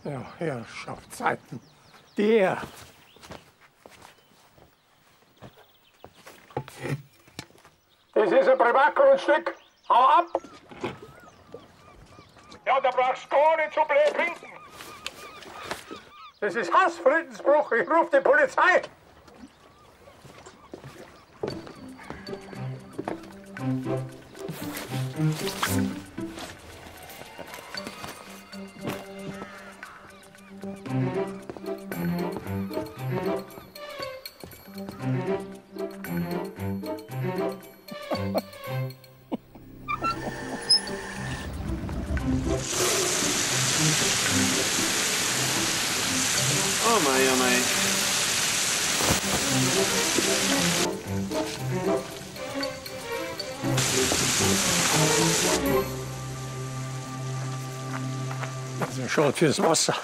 Ja, Herrschaftszeiten. Der. Das ist ein Privatgrundstück. Hau ab! Ja, da brauchst du gar nicht so blöd winken. Das ist Hausfriedensbruch. Ich rufe die Polizei. Oh mei, oh mei. Also schade fürs Wasser.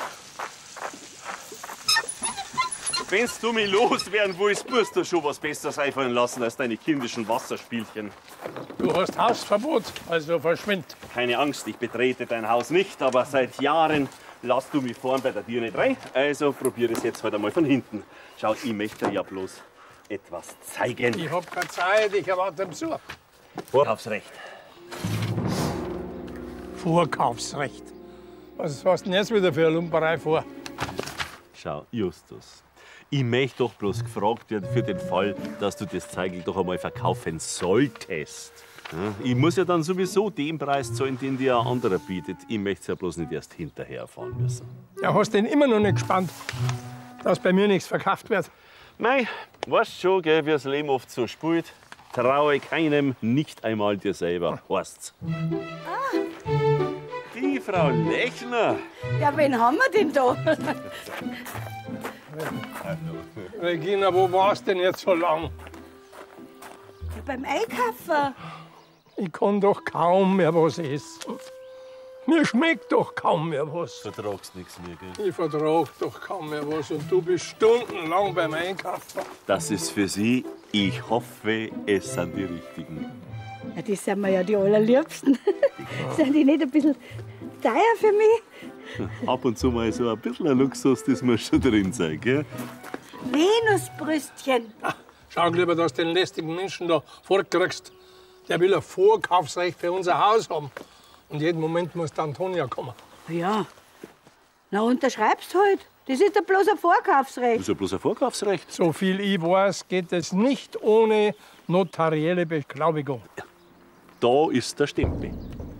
Wenn du mich loswerden willst, musst du schon was Besseres einfallen lassen als deine kindischen Wasserspielchen. Du hast Hausverbot, also verschwind. Keine Angst, ich betrete dein Haus nicht, aber seit Jahren lass du mich vorn bei der Tür nicht rein. Also probier es jetzt halt einmal von hinten. Schau, ich möchte dir ja bloß etwas zeigen. Ich hab keine Zeit, ich erwarte Besuch. Vorkaufsrecht. Vorkaufsrecht. Was hast du denn jetzt wieder für eine Lumperei vor? Schau, Justus, ich möchte doch bloß gefragt werden für den Fall, dass du das Zeigel doch einmal verkaufen solltest. Ja, ich muss ja dann sowieso den Preis zahlen, den dir ein anderer bietet. Ich möchte es ja bloß nicht erst hinterher erfahren müssen. Ja, hast den immer noch nicht gespannt, dass bei mir nichts verkauft wird? Mei, weißt schon, gell, wie das Leben oft so spielt. Traue keinem, nicht einmal dir selber, heißt's. Die Frau Lechner. Ja, wen haben wir denn da? Regina, wo warst denn jetzt so lang? Ja, beim Einkaufen. Ich kann doch kaum mehr was essen. Mir schmeckt doch kaum mehr was. Vertragst nichts mehr, gell? Ich vertrag doch kaum mehr was und du bist stundenlang beim Einkaufen. Das ist für Sie. Ich hoffe, es sind die Richtigen. Ja, die sind mir ja die allerliebsten. Sind die nicht ein bisschen teuer für mich? Ab und zu mal so ein bisschen ein Luxus, das muss schon drin sein, gell? Venusbrüstchen. Schau lieber, dass du den lästigen Menschen da fortkriegst. Der will ein Vorkaufsrecht für unser Haus haben. Und jeden Moment muss die Antonia kommen. Ja. Na, unterschreibst halt. Das ist ja bloß ein Vorkaufsrecht. Das ist ja bloß ein Vorkaufsrecht. So viel ich weiß, geht es nicht ohne notarielle Beglaubigung. Da ist der Stempel.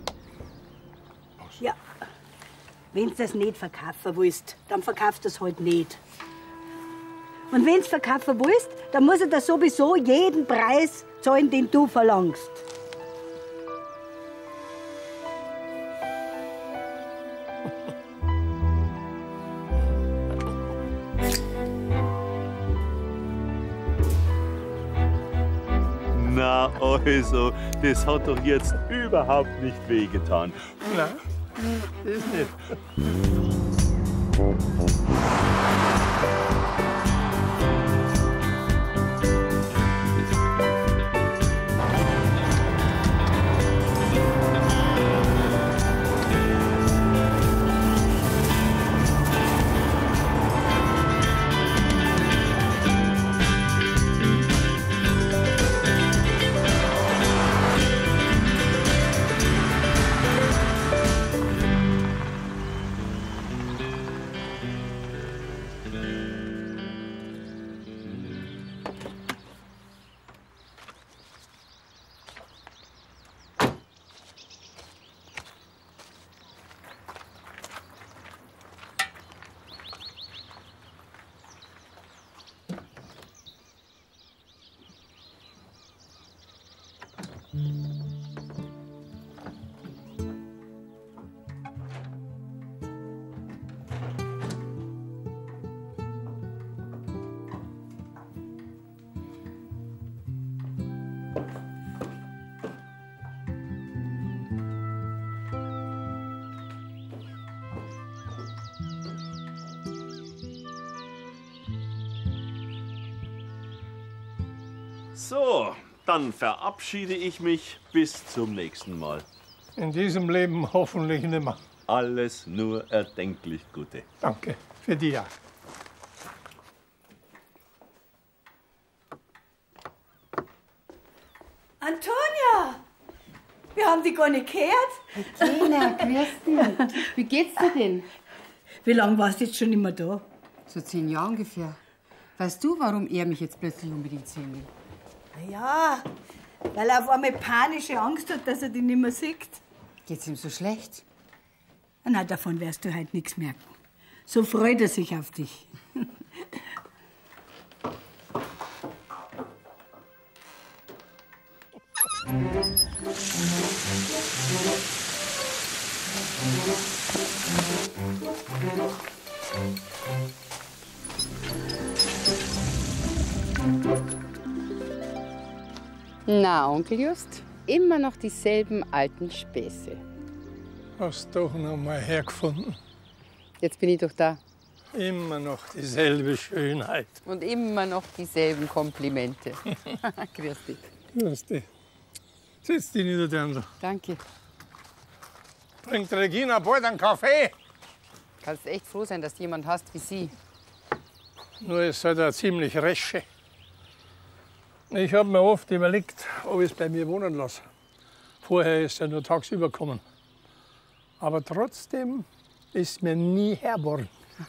Ja. Wenn du das nicht verkaufen willst, dann verkaufst du es halt nicht. Und wenn du es verkaufen willst, dann muss er da sowieso jeden Preis zahlen, den du verlangst. Na also, das hat doch jetzt überhaupt nicht wehgetan. Nein, das nicht. So, dann verabschiede ich mich bis zum nächsten Mal. In diesem Leben hoffentlich nimmer. Alles nur erdenklich Gute. Danke, für dich auch. Antonia! Wir haben dich gar nicht gehört. Lena, grüß dich. Wie geht's dir denn? Wie lange warst du jetzt schon immer da? So 10 Jahre ungefähr. Weißt du, warum er mich jetzt plötzlich unbedingt sehen will? Na ja, weil er auf einmal panische Angst hat, dass er dich nicht mehr sieht. Geht's ihm so schlecht? Na, davon wirst du halt nichts merken. So freut er sich auf dich. Na, Onkel Just, immer noch dieselben alten Späße. Hast doch noch mal hergefunden. Jetzt bin ich doch da. Immer noch dieselbe Schönheit. Und immer noch dieselben Komplimente. Grüß dich. Grüß dich. Setz dich nieder, Dirndl. Danke. Bringt Regina bald einen Kaffee? Kannst echt froh sein, dass du jemand hast wie sie. Nur ist halt eine ziemlich resche. Ich habe mir oft überlegt, ob ich es bei mir wohnen lasse. Vorher ist er nur tagsüber gekommen. Aber trotzdem ist mir nie Herr geworden.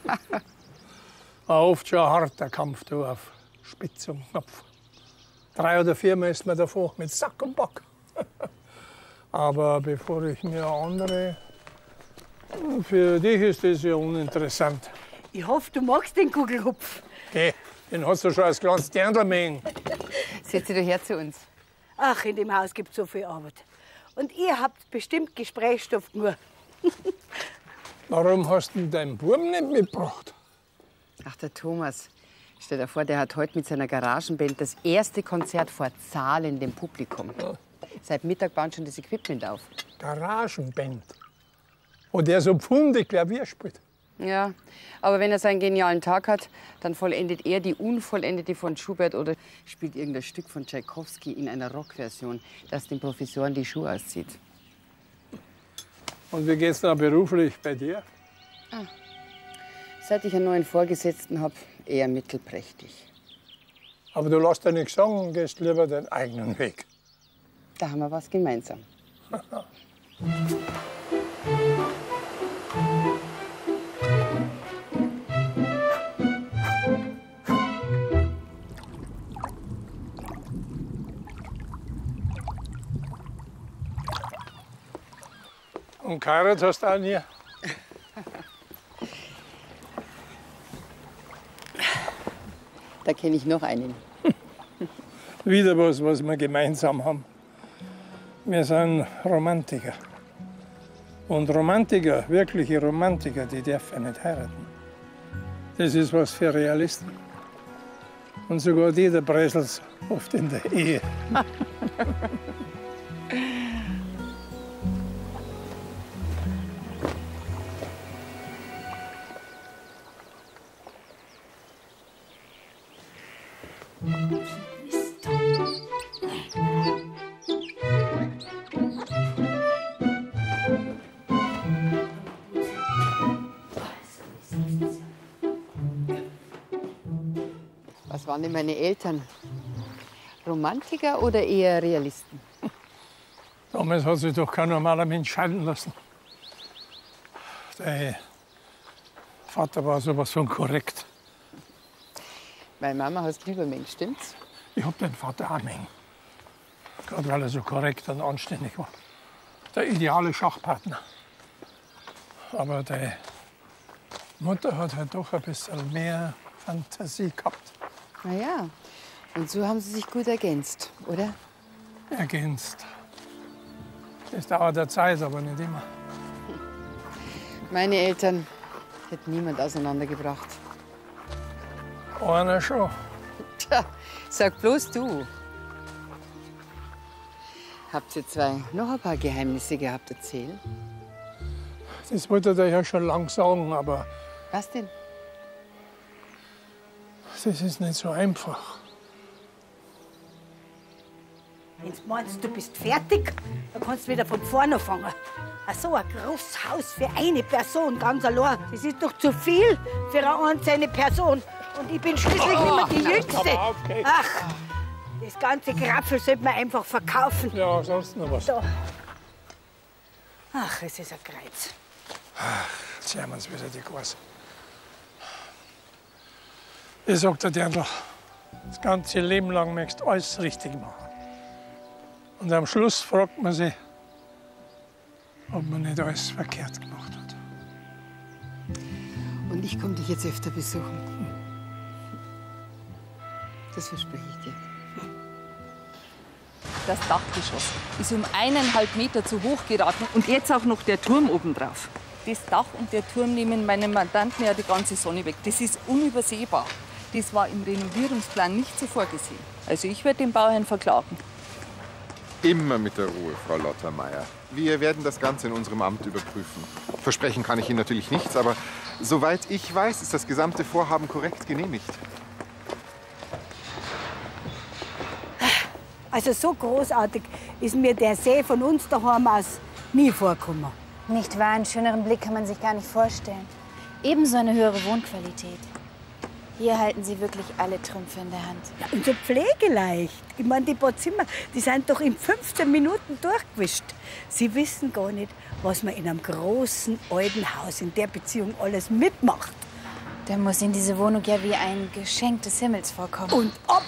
War oft schon ein harter Kampf da auf Spitz und Knopf. 3 oder 4 Mal ist man davon mit Sack und Bock. Aber bevor ich mir andere... Für dich ist das ja uninteressant. Ich hoffe, du magst den Kugelhupf. Geh, den hast du schon als kleines Dirndl-Mähen. Setz dich doch her zu uns. Ach, in dem Haus gibt es so viel Arbeit. Und ihr habt bestimmt Gesprächsstoff nur. Warum hast du denn deinen Buben nicht mitgebracht? Ach, der Thomas. Stell dir vor, der hat heute mit seiner Garagenband das erste Konzert vor zahlendem Publikum. Seit Mittag bauen schon das Equipment auf. Garagenband. Wo der so pfundig Klavier spielt. Ja, aber wenn er seinen genialen Tag hat, dann vollendet er die Unvollendete von Schubert oder spielt irgendein Stück von Tschaikowski in einer Rockversion, das den Professoren die Schuhe auszieht. Und wie geht's da beruflich bei dir? Seit ich einen neuen Vorgesetzten habe, eher mittelprächtig. Aber du lässt dir nichts sagen und gehst lieber deinen eigenen Weg. Da haben wir was gemeinsam. Und geheiratet hast du auch nie? Da kenne ich noch einen. Wieder was wir gemeinsam haben. Wir sind Romantiker. Und Romantiker, wirkliche Romantiker, die dürfen nicht heiraten. Das ist was für Realisten. Und sogar die der Bresels oft in der Ehe. Was waren denn meine Eltern? Romantiker oder eher Realisten? Damals hat sich doch kein normaler Mensch scheiden lassen. Der Vater war sowas von korrekt. Meine Mama heißt Liebermensch, stimmt's? Ich hab den Vater auch mengen. Gerade weil er so korrekt und anständig war. Der ideale Schachpartner. Aber die Mutter hat halt doch ein bisschen mehr Fantasie gehabt. Na ja, und so haben sie sich gut ergänzt, oder? Ergänzt. Das dauert der Zeit, aber nicht immer. Meine Eltern hätten niemand auseinandergebracht. Einer schon. Tja, sag bloß du. Habt ihr zwei noch ein paar Geheimnisse gehabt, erzählen? Das wollte ich ja schon lang sagen, aber Was denn? das ist nicht so einfach. Wenn du meinst, du bist fertig, dann kannst du wieder von vorne anfangen. So ein großes Haus für eine Person, ganz allein. Das ist doch zu viel für eine einzelne Person. Und ich bin schließlich nicht mehr die Jüngste. Ach, das ganze Krapfel sollte man einfach verkaufen. Ja, sonst noch was. Da. Ach, es ist ein Kreuz. Jetzt haben wir uns wieder die Gase. Ich sag dir, Dirndl, das ganze Leben lang möchtest du alles richtig machen. Und am Schluss fragt man sich, ob man nicht alles verkehrt gemacht hat. Und ich komme dich jetzt öfter besuchen. Das verspreche ich dir. Das Dachgeschoss ist um 1,5 Meter zu hoch geraten und jetzt auch noch der Turm obendrauf. Das Dach und der Turm nehmen meinem Mandanten ja die ganze Sonne weg. Das ist unübersehbar. Das war im Renovierungsplan nicht so vorgesehen. Also ich werde den Bauherrn verklagen. Immer mit der Ruhe, Frau Lottermeier. Wir werden das Ganze in unserem Amt überprüfen. Versprechen kann ich Ihnen natürlich nichts, aber soweit ich weiß, ist das gesamte Vorhaben korrekt genehmigt. Also so großartig ist mir der See von uns daheim aus nie vorgekommen. Nicht wahr? Einen schöneren Blick kann man sich gar nicht vorstellen. Ebenso eine höhere Wohnqualität. Hier halten Sie wirklich alle Trümpfe in der Hand. Ja, und so pflegeleicht. Ich meine, die paar Zimmer, die sind doch in 15 Minuten durchgewischt. Sie wissen gar nicht, was man in einem großen, alten Haus in der Beziehung alles mitmacht. Da muss Ihnen diese Wohnung ja wie ein Geschenk des Himmels vorkommen. Und ob!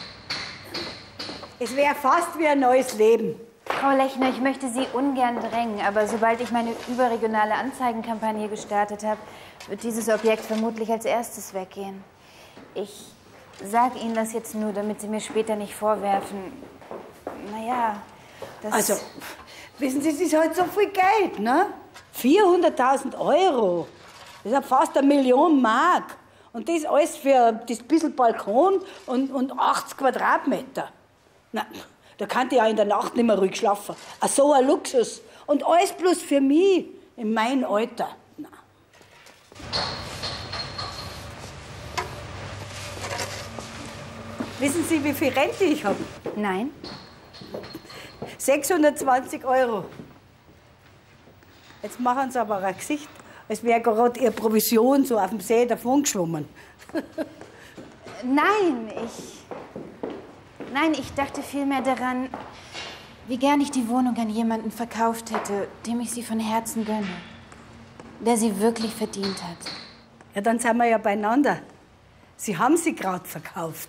Es wäre fast wie ein neues Leben. Frau Lechner, ich möchte Sie ungern drängen, aber sobald ich meine überregionale Anzeigenkampagne gestartet habe, wird dieses Objekt vermutlich als erstes weggehen. Ich sage Ihnen das jetzt nur, damit Sie mir später nicht vorwerfen. Naja, das... Also, wissen Sie, es ist halt so viel Geld, ne? 400.000 €. Das ist ja fast 1 Million Mark. Und das alles für das bisschen Balkon und 80 Quadratmeter. Na, da kann ich ja in der Nacht nicht mehr ruhig schlafen. So ein Luxus. Und alles bloß für mich, in meinem Alter. Na. Wissen Sie, wie viel Rente ich habe? Nein. 620 €. Jetzt machen Sie aber ein Gesicht, als wäre gerade Ihre Provision so auf dem See davongeschwommen. Nein, ich dachte vielmehr daran, wie gern ich die Wohnung an jemanden verkauft hätte, dem ich sie von Herzen gönne. Der sie wirklich verdient hat. Ja, dann sind wir ja beieinander. Sie haben sie gerade verkauft.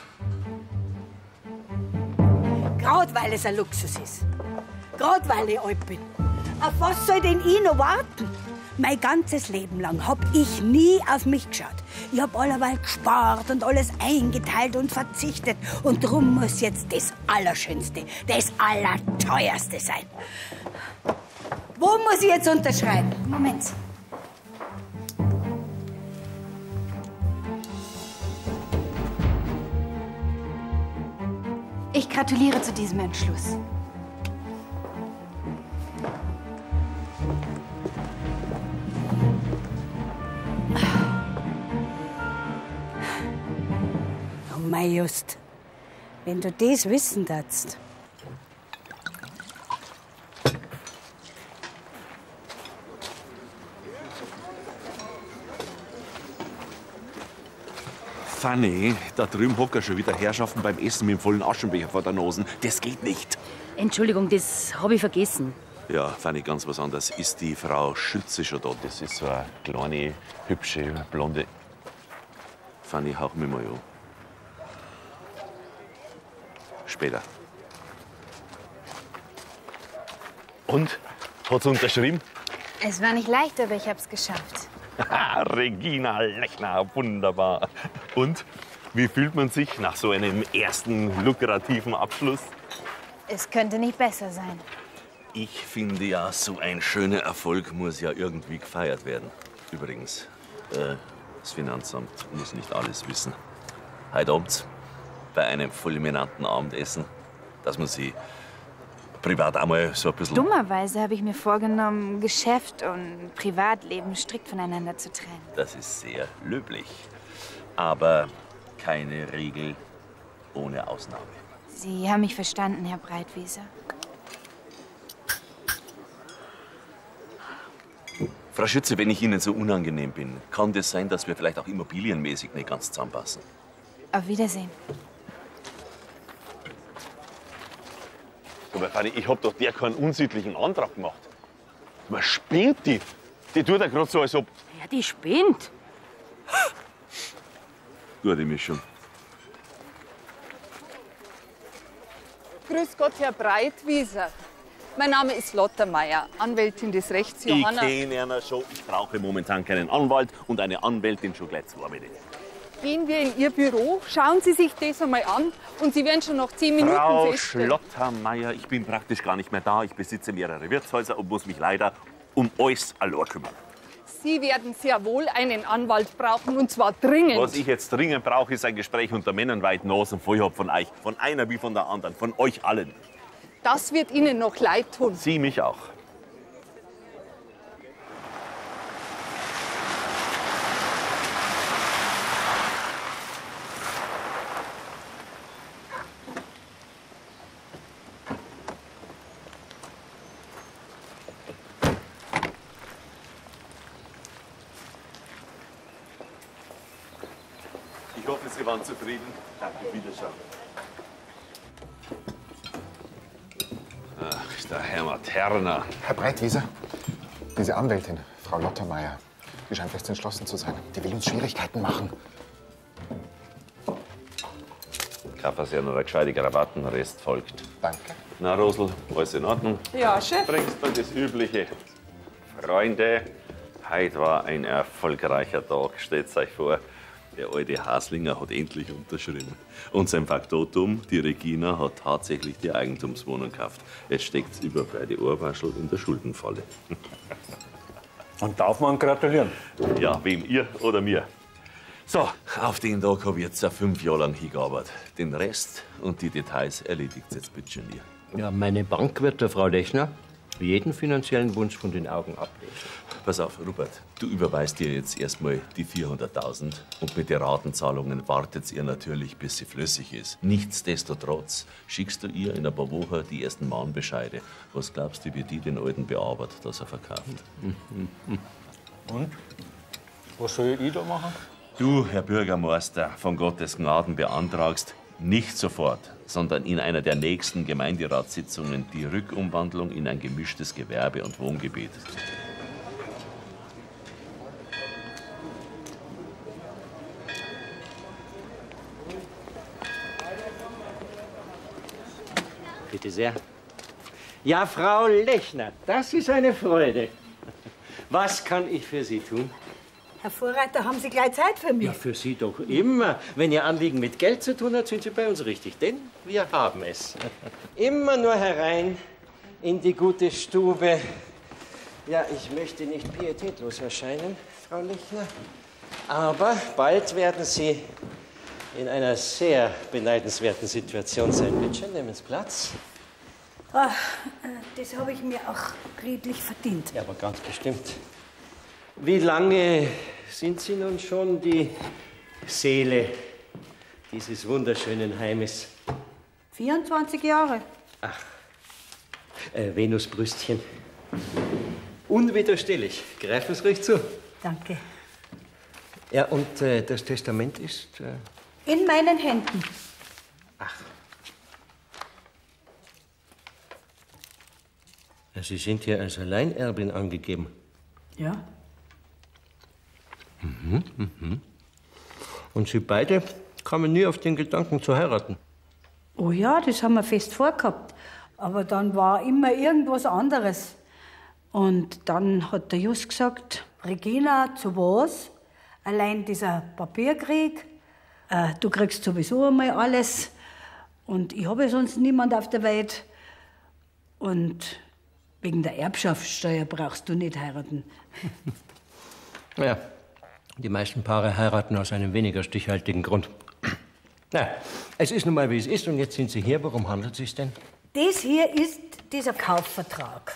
Gerade weil es ein Luxus ist. Gerade weil ich alt bin. Auf was soll denn ich noch warten? Mein ganzes Leben lang hab ich nie auf mich geschaut. Ich hab allerweil gespart und alles eingeteilt und verzichtet. Und drum muss jetzt das Allerschönste, das Allerteuerste sein. Wo muss ich jetzt unterschreiben? Moment. Ich gratuliere zu diesem Entschluss. Oh mein Just, wenn du das wissen darfst. Fanny, da drüben hocken schon wieder Herrschaften beim Essen mit dem vollen Aschenbecher vor der Nase. Das geht nicht. Entschuldigung, das habe ich vergessen. Ja, Fanny, ganz was anderes. Ist die Frau Schütze schon da? Das ist so eine kleine, hübsche, blonde... Fanny, hauch mich mal an. Später. Und? Hat's unterschrieben? Es war nicht leicht, aber ich hab's geschafft. Regina Lechner, wunderbar. Und wie fühlt man sich nach so einem ersten lukrativen Abschluss? Es könnte nicht besser sein. Ich finde ja, so ein schöner Erfolg muss ja irgendwie gefeiert werden. Übrigens, das Finanzamt muss nicht alles wissen. Heute Abend bei einem fulminanten Abendessen, dass man sie privat einmal so ein bisschen... Dummerweise habe ich mir vorgenommen, Geschäft und Privatleben strikt voneinander zu trennen. Das ist sehr löblich. Aber keine Regel ohne Ausnahme. Sie haben mich verstanden, Herr Breitwieser. Frau Schütze, wenn ich Ihnen so unangenehm bin, kann das sein, dass wir vielleicht auch immobilienmäßig nicht ganz zusammenpassen? Auf Wiedersehen. Aber Fanny, ich hab doch der keinen unsittlichen Antrag gemacht. Was spinnt die? Die tut ja gerade so, als ob... Ja, die spinnt. Gute Mischung. Grüß Gott, Herr Breitwieser. Mein Name ist Lotta Meier, Anwältin des Rechts. Ich Johanna. kenne ihn schon. Ich brauche momentan keinen Anwalt und eine Anwältin schon gleich 2 Minuten. Gehen wir in Ihr Büro, schauen Sie sich das einmal an und Sie werden schon nach 10 Minuten Frau feststellen. Schlottermeier, ich bin praktisch gar nicht mehr da. Ich besitze mehrere Wirtshäuser und muss mich leider um alles allein kümmern. Sie werden sehr wohl einen Anwalt brauchen, und zwar dringend. Was ich jetzt dringend brauche, ist ein Gespräch unter Männern, weil ich die Nasen voll hab von euch. Von einer wie von der anderen. Von euch allen. Das wird Ihnen noch leid tun. Sie mich auch. Ich hoffe, Sie waren zufrieden. Danke, Wiederschauen. Ach, der Herr Materna. Herr Breitwieser, diese Anwältin, Frau Lottermeier, die scheint fest entschlossen zu sein. Die will uns Schwierigkeiten machen. Kaffee ja noch ein gescheite Krawatten, der Rest folgt. Danke. Na, Rosl, alles in Ordnung? Ja, Chef. Bringst du das Übliche? Freunde, heute war ein erfolgreicher Tag, stellt euch vor. Der alte Haslinger hat endlich unterschrieben. Und sein Faktotum, die Regina, hat tatsächlich die Eigentumswohnung gekauft. Jetzt steckt's über beide Ohrwaschel in der Schuldenfalle. Und darf man gratulieren? Ja, wem, ihr oder mir? So, auf den Tag habe ich jetzt 5 Jahre lang hingearbeitet. Den Rest und die Details erledigt jetzt bitte schon ihr. Ja, meine Bank wird der Frau Lechner jeden finanziellen Wunsch von den Augen ablesen. Pass auf, Rupert, du überweist dir jetzt erstmal die 400.000 und mit den Ratenzahlungen wartet ihr natürlich, bis sie flüssig ist. Nichtsdestotrotz schickst du ihr in ein paar Wochen die ersten Mahnbescheide. Was glaubst du, wie die den Alten bearbeitet, dass er verkauft? Und? Was soll ich da machen? Du, Herr Bürgermeister, von Gottes Gnaden beantragst, nicht sofort, sondern in einer der nächsten Gemeinderatssitzungen die Rückumwandlung in ein gemischtes Gewerbe- und Wohngebiet. Bitte sehr. Ja, Frau Lechner, das ist eine Freude. Was kann ich für Sie tun? Herr Vorreiter, haben Sie gleich Zeit für mich? Ja, für Sie doch immer. Wenn Ihr Anliegen mit Geld zu tun hat, sind Sie bei uns richtig, denn wir haben es. Immer nur herein in die gute Stube. Ja, ich möchte nicht pietätlos erscheinen, Frau Lechner, aber bald werden Sie in einer sehr beneidenswerten Situation sein. Bitte schön, nehmen Sie Platz. Ach, das habe ich mir auch redlich verdient. Ja, aber ganz bestimmt. Wie lange sind Sie nun schon die Seele dieses wunderschönen Heimes? 24 Jahre. Venusbrüstchen. Unwiderstehlich. Greifen Sie ruhig zu. Danke. Ja, und das Testament ist... In meinen Händen. Ja, Sie sind hier als Alleinerbin angegeben. Ja. Und Sie beide kamen nie auf den Gedanken zu heiraten. Oh ja, das haben wir fest vorgehabt. Aber dann war immer irgendwas anderes. Und dann hat der Just gesagt, Regina, zu was? Allein dieser Papierkrieg. Du kriegst sowieso einmal alles. Und ich habe sonst niemand auf der Welt. Und wegen der Erbschaftssteuer brauchst du nicht heiraten. Ja, die meisten Paare heiraten aus einem weniger stichhaltigen Grund. Na, es ist nun mal, wie es ist. Und jetzt sind Sie hier. Worum handelt es sich denn? Das hier ist dieser Kaufvertrag.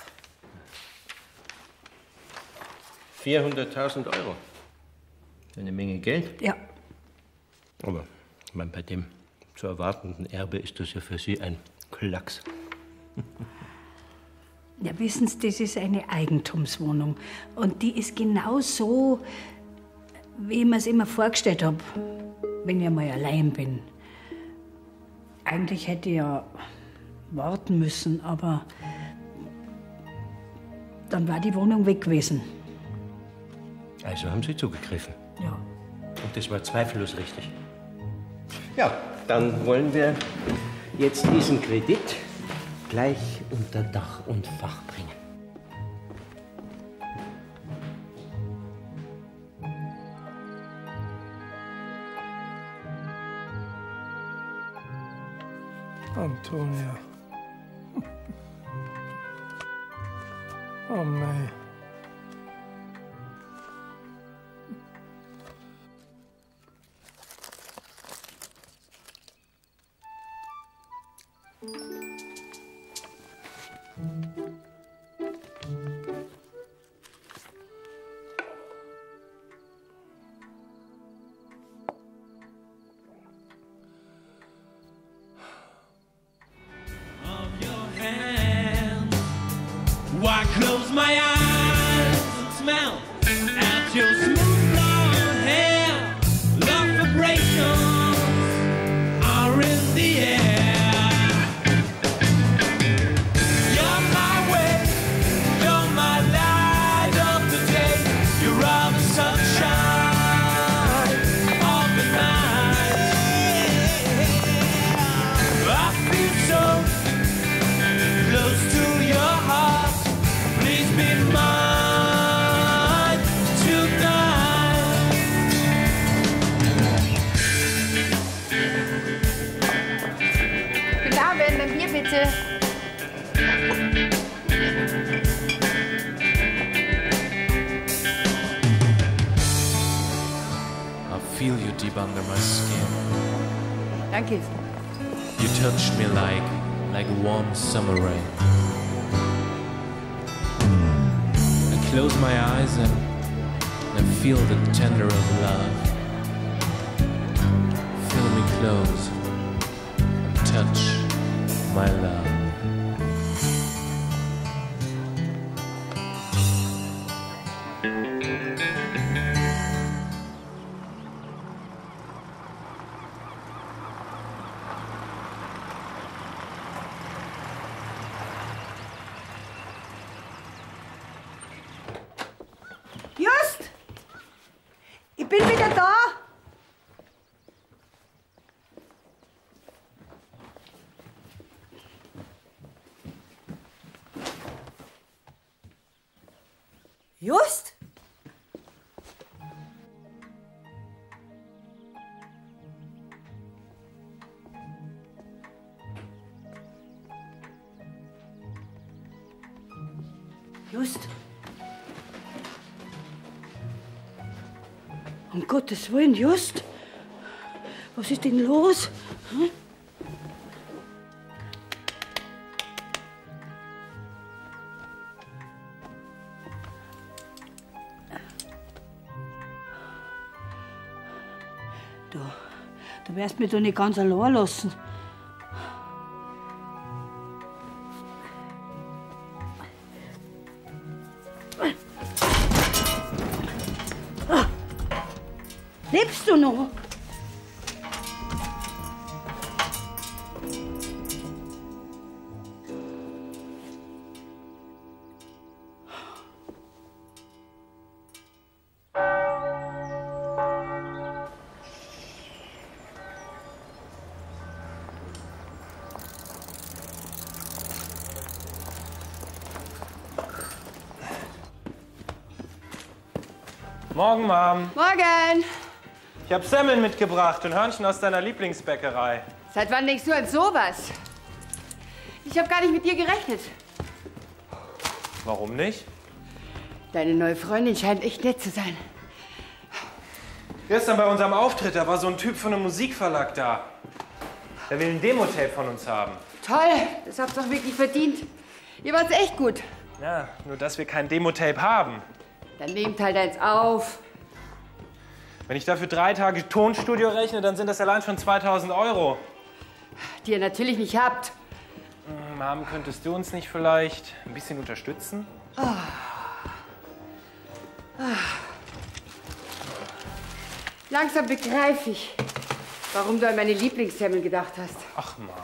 400.000 Euro. Eine Menge Geld. Ja. Aber ich meine, bei dem zu erwartenden Erbe ist das ja für Sie ein Klacks. Ja, wissen Sie, das ist eine Eigentumswohnung. Und die ist genau so, wie ich mir es immer vorgestellt habe, wenn ich mal allein bin. Eigentlich hätte ich ja warten müssen, aber dann war die Wohnung weg gewesen. Also haben Sie zugegriffen. Ja. Und das war zweifellos richtig. Ja, dann wollen wir jetzt diesen Kredit gleich unter Dach und Fach bringen. Antonia. Oh mei. Why close my eyes and smell at your smooth blonde hair? Love vibrations are in the air. You're my way, you're my light of the day. You're all the sunshine of the night. I feel so close to your heart. Please be mine tonight. Guten Abend, ein Bier bitte. I feel you deep under my skin. Danke. You touch me like warm summer rain. I close my eyes and I feel the tender of love. Feel me close and touch my love. Just! Ich bin wieder da! Just? Just? Um Gottes Willen, Just? Was ist denn los? Hm? Du wirst mich doch nicht ganz allein lassen. Lebst du noch? Morgen, Mom. Morgen. Ich habe Semmeln mitgebracht und Hörnchen aus deiner Lieblingsbäckerei. Seit wann denkst du an sowas? Ich habe gar nicht mit dir gerechnet. Warum nicht? Deine neue Freundin scheint echt nett zu sein. Gestern bei unserem Auftritt, da war so ein Typ von einem Musikverlag da. Der will ein Demo-Tape von uns haben. Toll, das habt ihr doch wirklich verdient. Ihr wart's echt gut. Ja, nur dass wir kein Demo-Tape haben. Dann nehmt halt eins auf. Wenn ich dafür 3 Tage Tonstudio rechne, dann sind das allein schon 2000 €. Die ihr natürlich nicht habt. Mom, könntest du uns nicht vielleicht ein bisschen unterstützen? Langsam begreife ich, warum du an meine Lieblingssemmeln gedacht hast. Ach, Mom.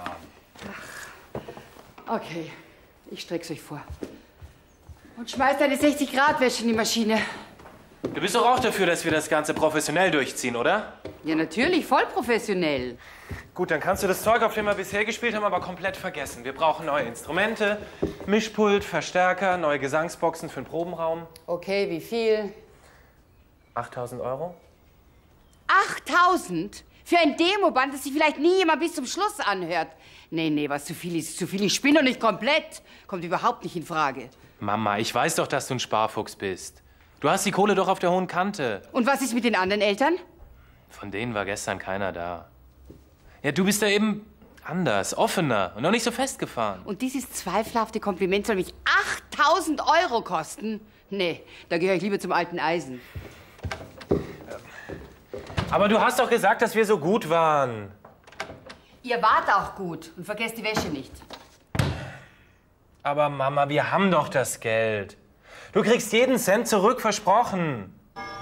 Okay, ich streck's euch vor. Und schmeiß deine 60-Grad-Wäsche in die Maschine. Du bist doch auch dafür, dass wir das Ganze professionell durchziehen, oder? Ja, natürlich, voll professionell. Gut, dann kannst du das Zeug, auf dem wir bisher gespielt haben, aber komplett vergessen. Wir brauchen neue Instrumente, Mischpult, Verstärker, neue Gesangsboxen für den Probenraum. Okay, wie viel? 8.000 Euro? 8.000? Für ein Demoband, das sich vielleicht nie jemand bis zum Schluss anhört. Nee, was zu viel ist zu viel. Ich spinne doch nicht komplett. Kommt überhaupt nicht in Frage. Mama, ich weiß doch, dass du ein Sparfuchs bist. Du hast die Kohle doch auf der hohen Kante. Und was ist mit den anderen Eltern? Von denen war gestern keiner da. Ja, du bist da eben anders, offener und noch nicht so festgefahren. Und dieses zweifelhafte Kompliment soll mich 8.000 Euro kosten? Nee, da gehöre ich lieber zum alten Eisen. Aber du hast doch gesagt, dass wir so gut waren. Ihr wart auch gut und vergesst die Wäsche nicht. Aber Mama, wir haben doch das Geld. Du kriegst jeden Cent zurück, versprochen.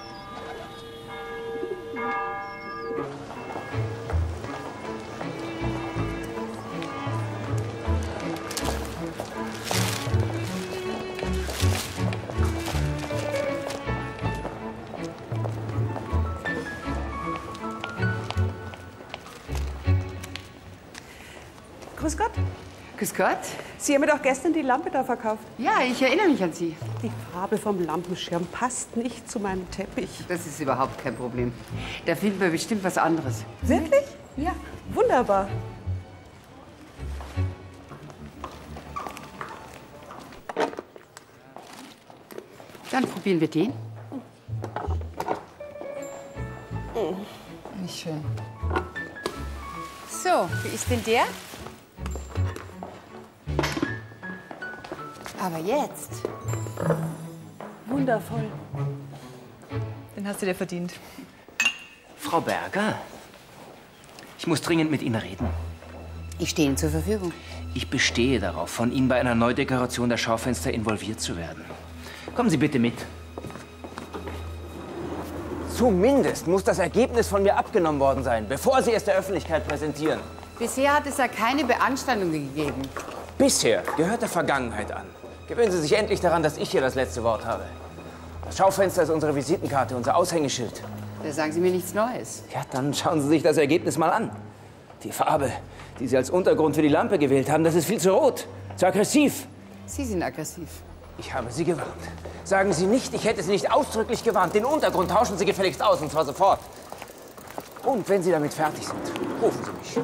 Grüß Gott. Grüß Gott. Sie haben mir doch gestern die Lampe da verkauft. Ja, ich erinnere mich an Sie. Die Farbe vom Lampenschirm passt nicht zu meinem Teppich. Das ist überhaupt kein Problem. Da finden wir bestimmt was anderes. Wirklich? Ja. Wunderbar. Dann probieren wir den. Nicht schön. So, wie ist denn der? Aber jetzt. Wundervoll. Den hast du dir verdient. Frau Berger, ich muss dringend mit Ihnen reden. Ich stehe Ihnen zur Verfügung. Ich bestehe darauf, von Ihnen bei einer Neudekoration der Schaufenster involviert zu werden. Kommen Sie bitte mit. Zumindest muss das Ergebnis von mir abgenommen worden sein, bevor Sie es der Öffentlichkeit präsentieren. Bisher hat es ja keine Beanstandungen gegeben. Bisher gehört der Vergangenheit an. Gewöhnen Sie sich endlich daran, dass ich hier das letzte Wort habe. Das Schaufenster ist unsere Visitenkarte, unser Aushängeschild. Da sagen Sie mir nichts Neues. Ja, dann schauen Sie sich das Ergebnis mal an. Die Farbe, die Sie als Untergrund für die Lampe gewählt haben, das ist viel zu rot, zu aggressiv. Sie sind aggressiv. Ich habe Sie gewarnt. Sagen Sie nicht, ich hätte Sie nicht ausdrücklich gewarnt. Den Untergrund tauschen Sie gefälligst aus, und zwar sofort. Und wenn Sie damit fertig sind, rufen Sie mich.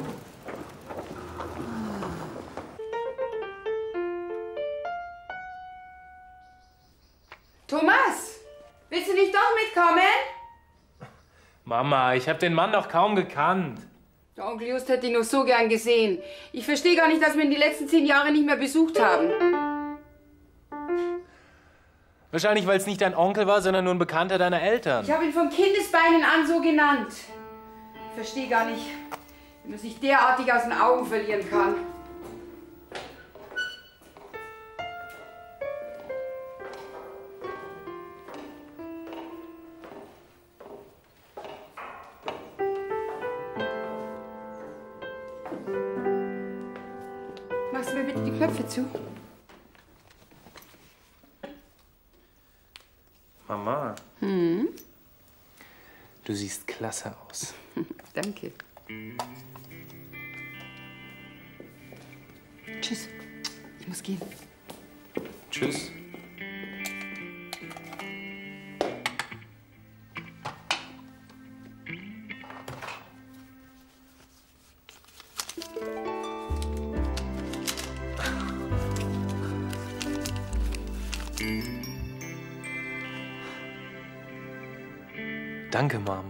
Thomas, willst du nicht doch mitkommen? Mama, ich habe den Mann doch kaum gekannt. Der Onkel Just hätte ihn noch so gern gesehen. Ich verstehe gar nicht, dass wir ihn die letzten 10 Jahre nicht mehr besucht haben. Wahrscheinlich, weil es nicht dein Onkel war, sondern nur ein Bekannter deiner Eltern. Ich habe ihn von Kindesbeinen an so genannt. Ich verstehe gar nicht, wie man sich derartig aus den Augen verlieren kann. Machst du mir bitte die Knöpfe zu? Mama, Hm? du siehst klasse aus. Danke. Tschüss. Ich muss gehen. Tschüss. Danke, Mom.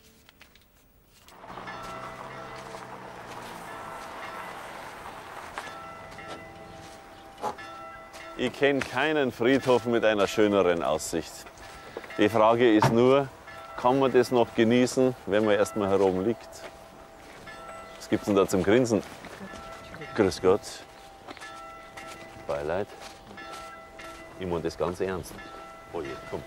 Ich kenne keinen Friedhof mit einer schöneren Aussicht. Die Frage ist nur, kann man das noch genießen, wenn man erst mal hier oben liegt? Was gibt's denn da zum Grinsen? Grüß Gott. Beileid. Ich meine das ganz ernst. Oh je, komm.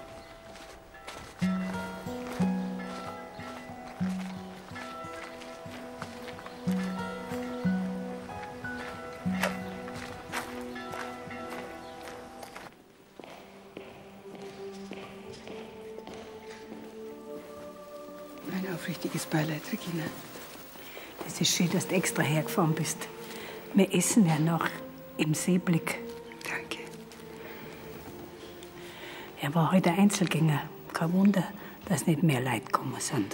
Mein aufrichtiges Beileid, Regina. Es ist schön, dass du extra hergefahren bist. Wir essen ja noch im Seeblick. Danke. Er war heute Einzelgänger. Kein Wunder, dass nicht mehr Leute gekommen sind.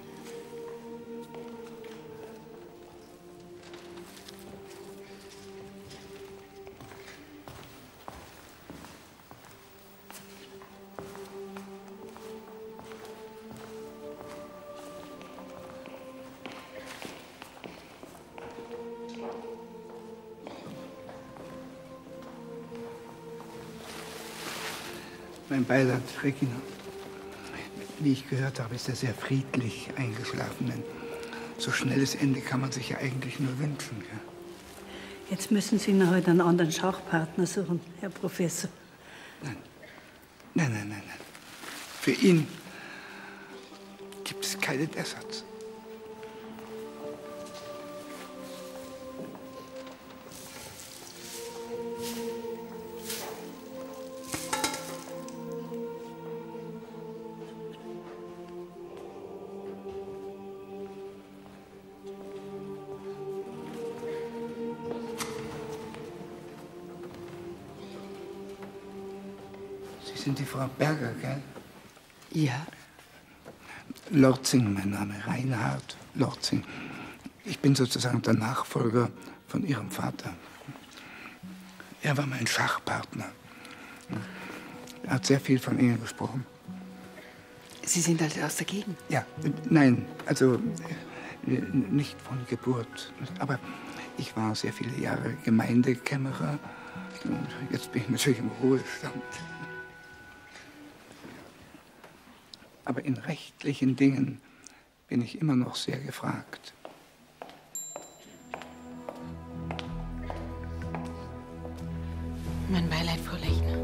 Mein Beileid, Regina. Wie ich gehört habe, ist er sehr friedlich eingeschlafen. Ein so schnelles Ende kann man sich ja eigentlich nur wünschen. Ja? Jetzt müssen Sie noch halt einen anderen Schachpartner suchen, Herr Professor. Nein. Für ihn gibt es keinen Ersatz. Sie sind die Frau Berger, gell? Ja. Lorzing, mein Name, Reinhard Lorzing. Ich bin sozusagen der Nachfolger von Ihrem Vater. Er war mein Schachpartner. Er hat sehr viel von Ihnen gesprochen. Sie sind also aus der Gegend? Ja, nein, also nicht von Geburt. Aber ich war sehr viele Jahre Gemeindekämmerer. Und jetzt bin ich natürlich im Ruhestand. Aber in rechtlichen Dingen bin ich immer noch sehr gefragt. Mein Beileid, Frau Lechner.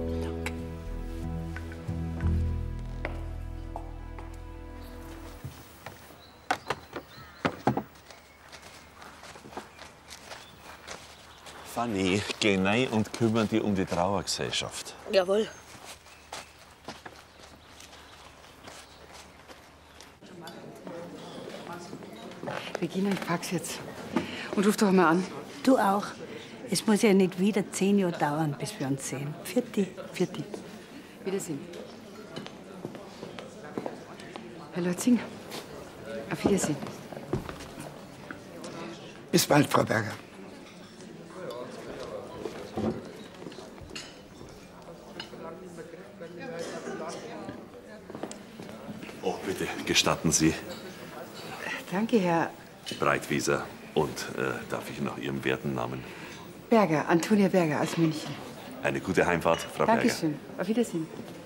Fanny, geh rein und kümmern dich um die Trauergesellschaft. Jawohl. Regina, ich pack's jetzt. Und ruf doch mal an. Du auch. Es muss ja nicht wieder 10 Jahre dauern, bis wir uns sehen. Vierte. Wiedersehen. Herr Lorzing, auf Wiedersehen. Bis bald, Frau Berger. Oh, bitte, gestatten Sie. Danke, Herr Breitwieser. Und darf ich nach Ihrem werten Namen? Berger, Antonia Berger aus München. Eine gute Heimfahrt, Frau Berger. Dankeschön. Auf Wiedersehen.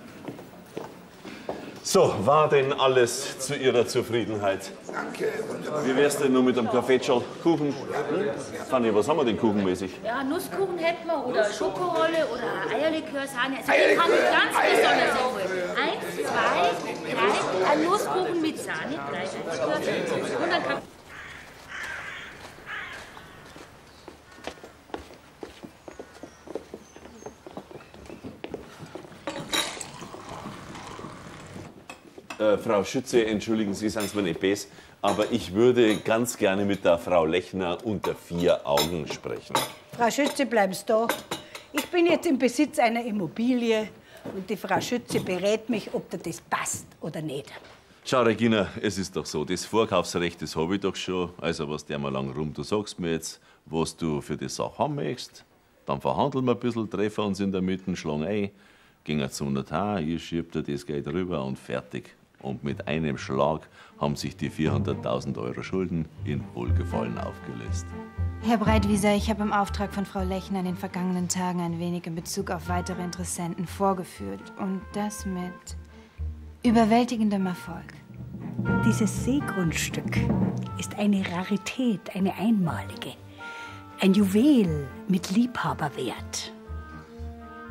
So, war denn alles zu Ihrer Zufriedenheit? Danke, wunderbar. Wie wär's denn nur mit einem Kaffeetschal? Kuchen? Fanny, was haben wir denn kuchenmäßig? Ja, Nusskuchen hätten wir oder Schokorolle oder Eierlikörsahne. Also den kann ich ganz besonders empfehlen. 1, 2, 3, ein Nusskuchen mit Sahne, 3 Eierlikör und dann kann Frau Schütze, entschuldigen Sie, seien Sie mir nicht böse, aber ich würde ganz gerne mit der Frau Lechner unter 4 Augen sprechen. Frau Schütze, bleiben Sie da. Ich bin jetzt im Besitz einer Immobilie und die Frau Schütze berät mich, ob dir das passt oder nicht. Schau, Regina, es ist doch so, das Vorkaufsrecht, das habe ich doch schon. Also, was der mal lang rum, du sagst mir jetzt, was du für die Sache haben möchtest. Dann verhandeln wir ein bisschen, treffen uns in der Mitte, schlagen ein, gehen zum Notar, ich schieb dir das Geld rüber und fertig. Und mit einem Schlag haben sich die 400.000 Euro Schulden in Wohlgefallen aufgelöst. Herr Breitwieser, ich habe im Auftrag von Frau Lechner in den vergangenen Tagen ein wenig in Bezug auf weitere Interessenten vorgeführt. Und das mit überwältigendem Erfolg. Dieses Seegrundstück ist eine Rarität, eine einmalige. Ein Juwel mit Liebhaberwert.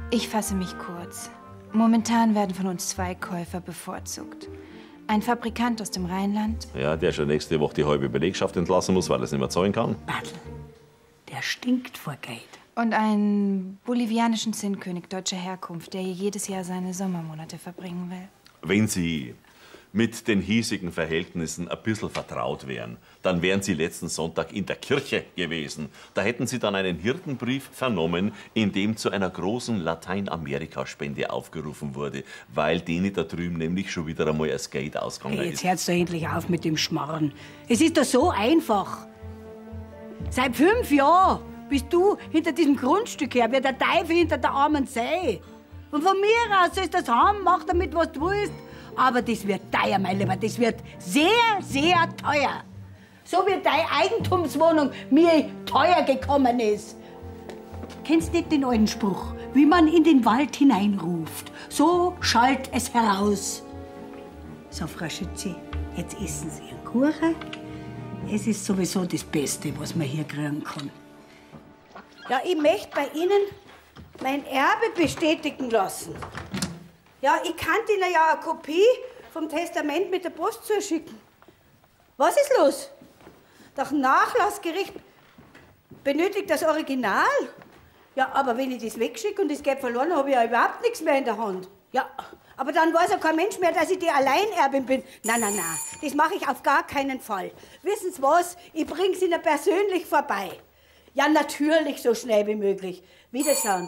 Ich fasse mich kurz. Momentan werden von uns 2 Käufer bevorzugt. Ein Fabrikant aus dem Rheinland. Ja, der schon nächste Woche die halbe Belegschaft entlassen muss, weil er es nicht mehr zahlen kann. Der stinkt vor Geld. Und einen bolivianischen Zinnkönig deutscher Herkunft, der hier jedes Jahr seine Sommermonate verbringen will. Wenn Sie mit den hiesigen Verhältnissen ein bisschen vertraut wären, dann wären Sie letzten Sonntag in der Kirche gewesen. Da hätten Sie dann einen Hirtenbrief vernommen, in dem zu einer großen Lateinamerikaspende aufgerufen wurde, weil denen da drüben nämlich schon wieder einmal das Geld ausgegangen Hey, jetzt ist. hört's doch endlich auf mit dem Schmarren. Es ist doch so einfach. Seit 5 Jahren bist du hinter diesem Grundstück her, wie der Teufel hinter der armen See. Und von mir aus sollst du das haben, mach damit, was du willst. Aber das wird teuer, mein Lieber, das wird sehr, sehr teuer. So wie deine Eigentumswohnung mir teuer gekommen ist. Kennst nicht den alten Spruch? Wie man in den Wald hineinruft, so schallt es heraus. So, Frau Schützi, jetzt essen Sie einen Kuchen. Es ist sowieso das Beste, was man hier kriegen kann. Ja, ich möchte bei Ihnen mein Erbe bestätigen lassen. Ja, ich kann Ihnen ja eine Kopie vom Testament mit der Post zuschicken. Was ist los? Das Nachlassgericht benötigt das Original. Ja, aber wenn ich das wegschicke und das Geld verloren habe, habe ich ja überhaupt nichts mehr in der Hand. Ja, aber dann weiß ja kein Mensch mehr, dass ich die Alleinerbin bin. Nein, nein, nein, das mache ich auf gar keinen Fall. Wissen Sie was? Ich bringe es Ihnen persönlich vorbei. Ja, natürlich so schnell wie möglich. Wiederschauen.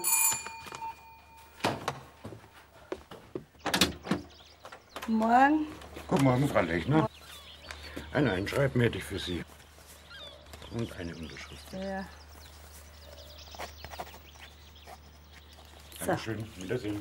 Guten Morgen. Guten Morgen, Frau Lechner. Ein Einschreiben hätte ich für Sie. Und eine Unterschrift. Ja. Dankeschön. Wiedersehen.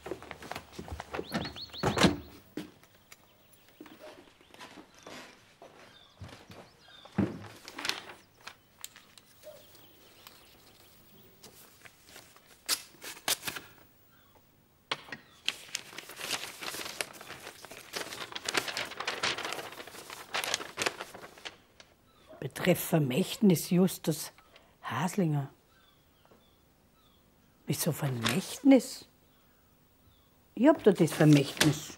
Betreff Vermächtnis Justus Haslinger. Wieso Vermächtnis? Ich hab doch das Vermächtnis.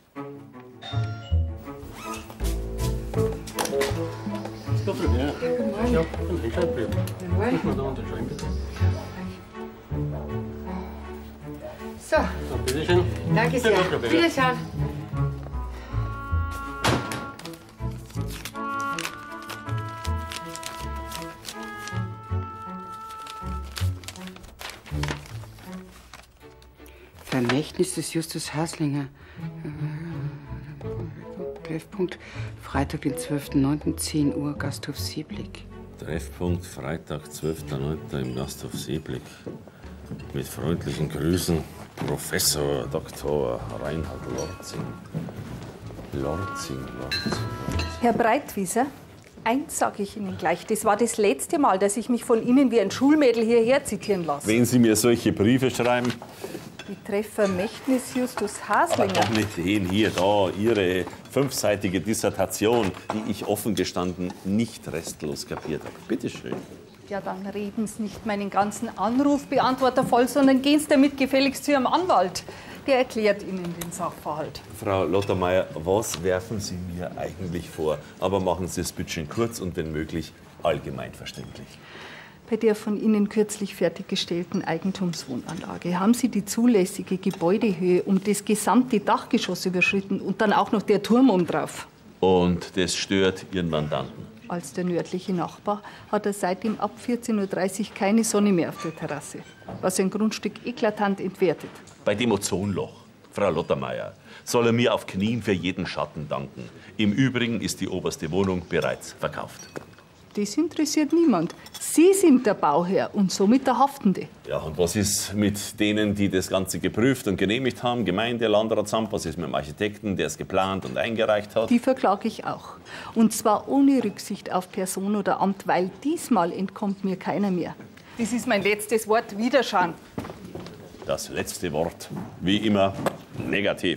Guten Morgen. Ja, ein Einschreibbrief. Muss man da unterschreiben, bitte? So. So, bitteschön. Danke sehr. Wiederschauen. Vermächtnis des Justus Haslinger. Treffpunkt Freitag, den 12.09., 10 Uhr, Gasthof Seeblick. Treffpunkt Freitag, 12.09. im Gasthof Seeblick. Mit freundlichen Grüßen, Professor Dr. Reinhard Lorzing. Lorzing. Herr Breitwieser, eins sage ich Ihnen gleich. Das war das letzte Mal, dass ich mich von Ihnen wie ein Schulmädel hierher zitieren lasse. Wenn Sie mir solche Briefe schreiben, Betreff Vermächtnis Justus aber Haslinger. doch nicht den hier, da, Ihre 5-seitige Dissertation, die ich offen gestanden nicht restlos kapiert habe. Bitte schön. Ja, dann reden Sie nicht meinen ganzen Anrufbeantworter voll, sondern gehen Sie damit gefälligst zu Ihrem Anwalt. Der erklärt Ihnen den Sachverhalt. Frau Lottermeier, was werfen Sie mir eigentlich vor? Aber machen Sie es bitte schön kurz und wenn möglich allgemeinverständlich. Bei der von Ihnen kürzlich fertiggestellten Eigentumswohnanlage haben Sie die zulässige Gebäudehöhe um das gesamte Dachgeschoss überschritten und dann auch noch der Turm obendrauf. Und das stört Ihren Mandanten? Als der nördliche Nachbar hat er seitdem ab 14.30 Uhr keine Sonne mehr auf der Terrasse, was sein Grundstück eklatant entwertet. Bei dem Ozonloch, Frau Lottermeier, soll er mir auf Knien für jeden Schatten danken. Im Übrigen ist die oberste Wohnung bereits verkauft. Das interessiert niemand. Sie sind der Bauherr und somit der Haftende. Ja, und was ist mit denen, die das Ganze geprüft und genehmigt haben? Gemeinde, Landratsamt, was ist mit dem Architekten, der es geplant und eingereicht hat? Die verklage ich auch. Und zwar ohne Rücksicht auf Person oder Amt, weil diesmal entkommt mir keiner mehr. Das ist mein letztes Wort. Wiederschauen. Das letzte Wort, wie immer, negativ.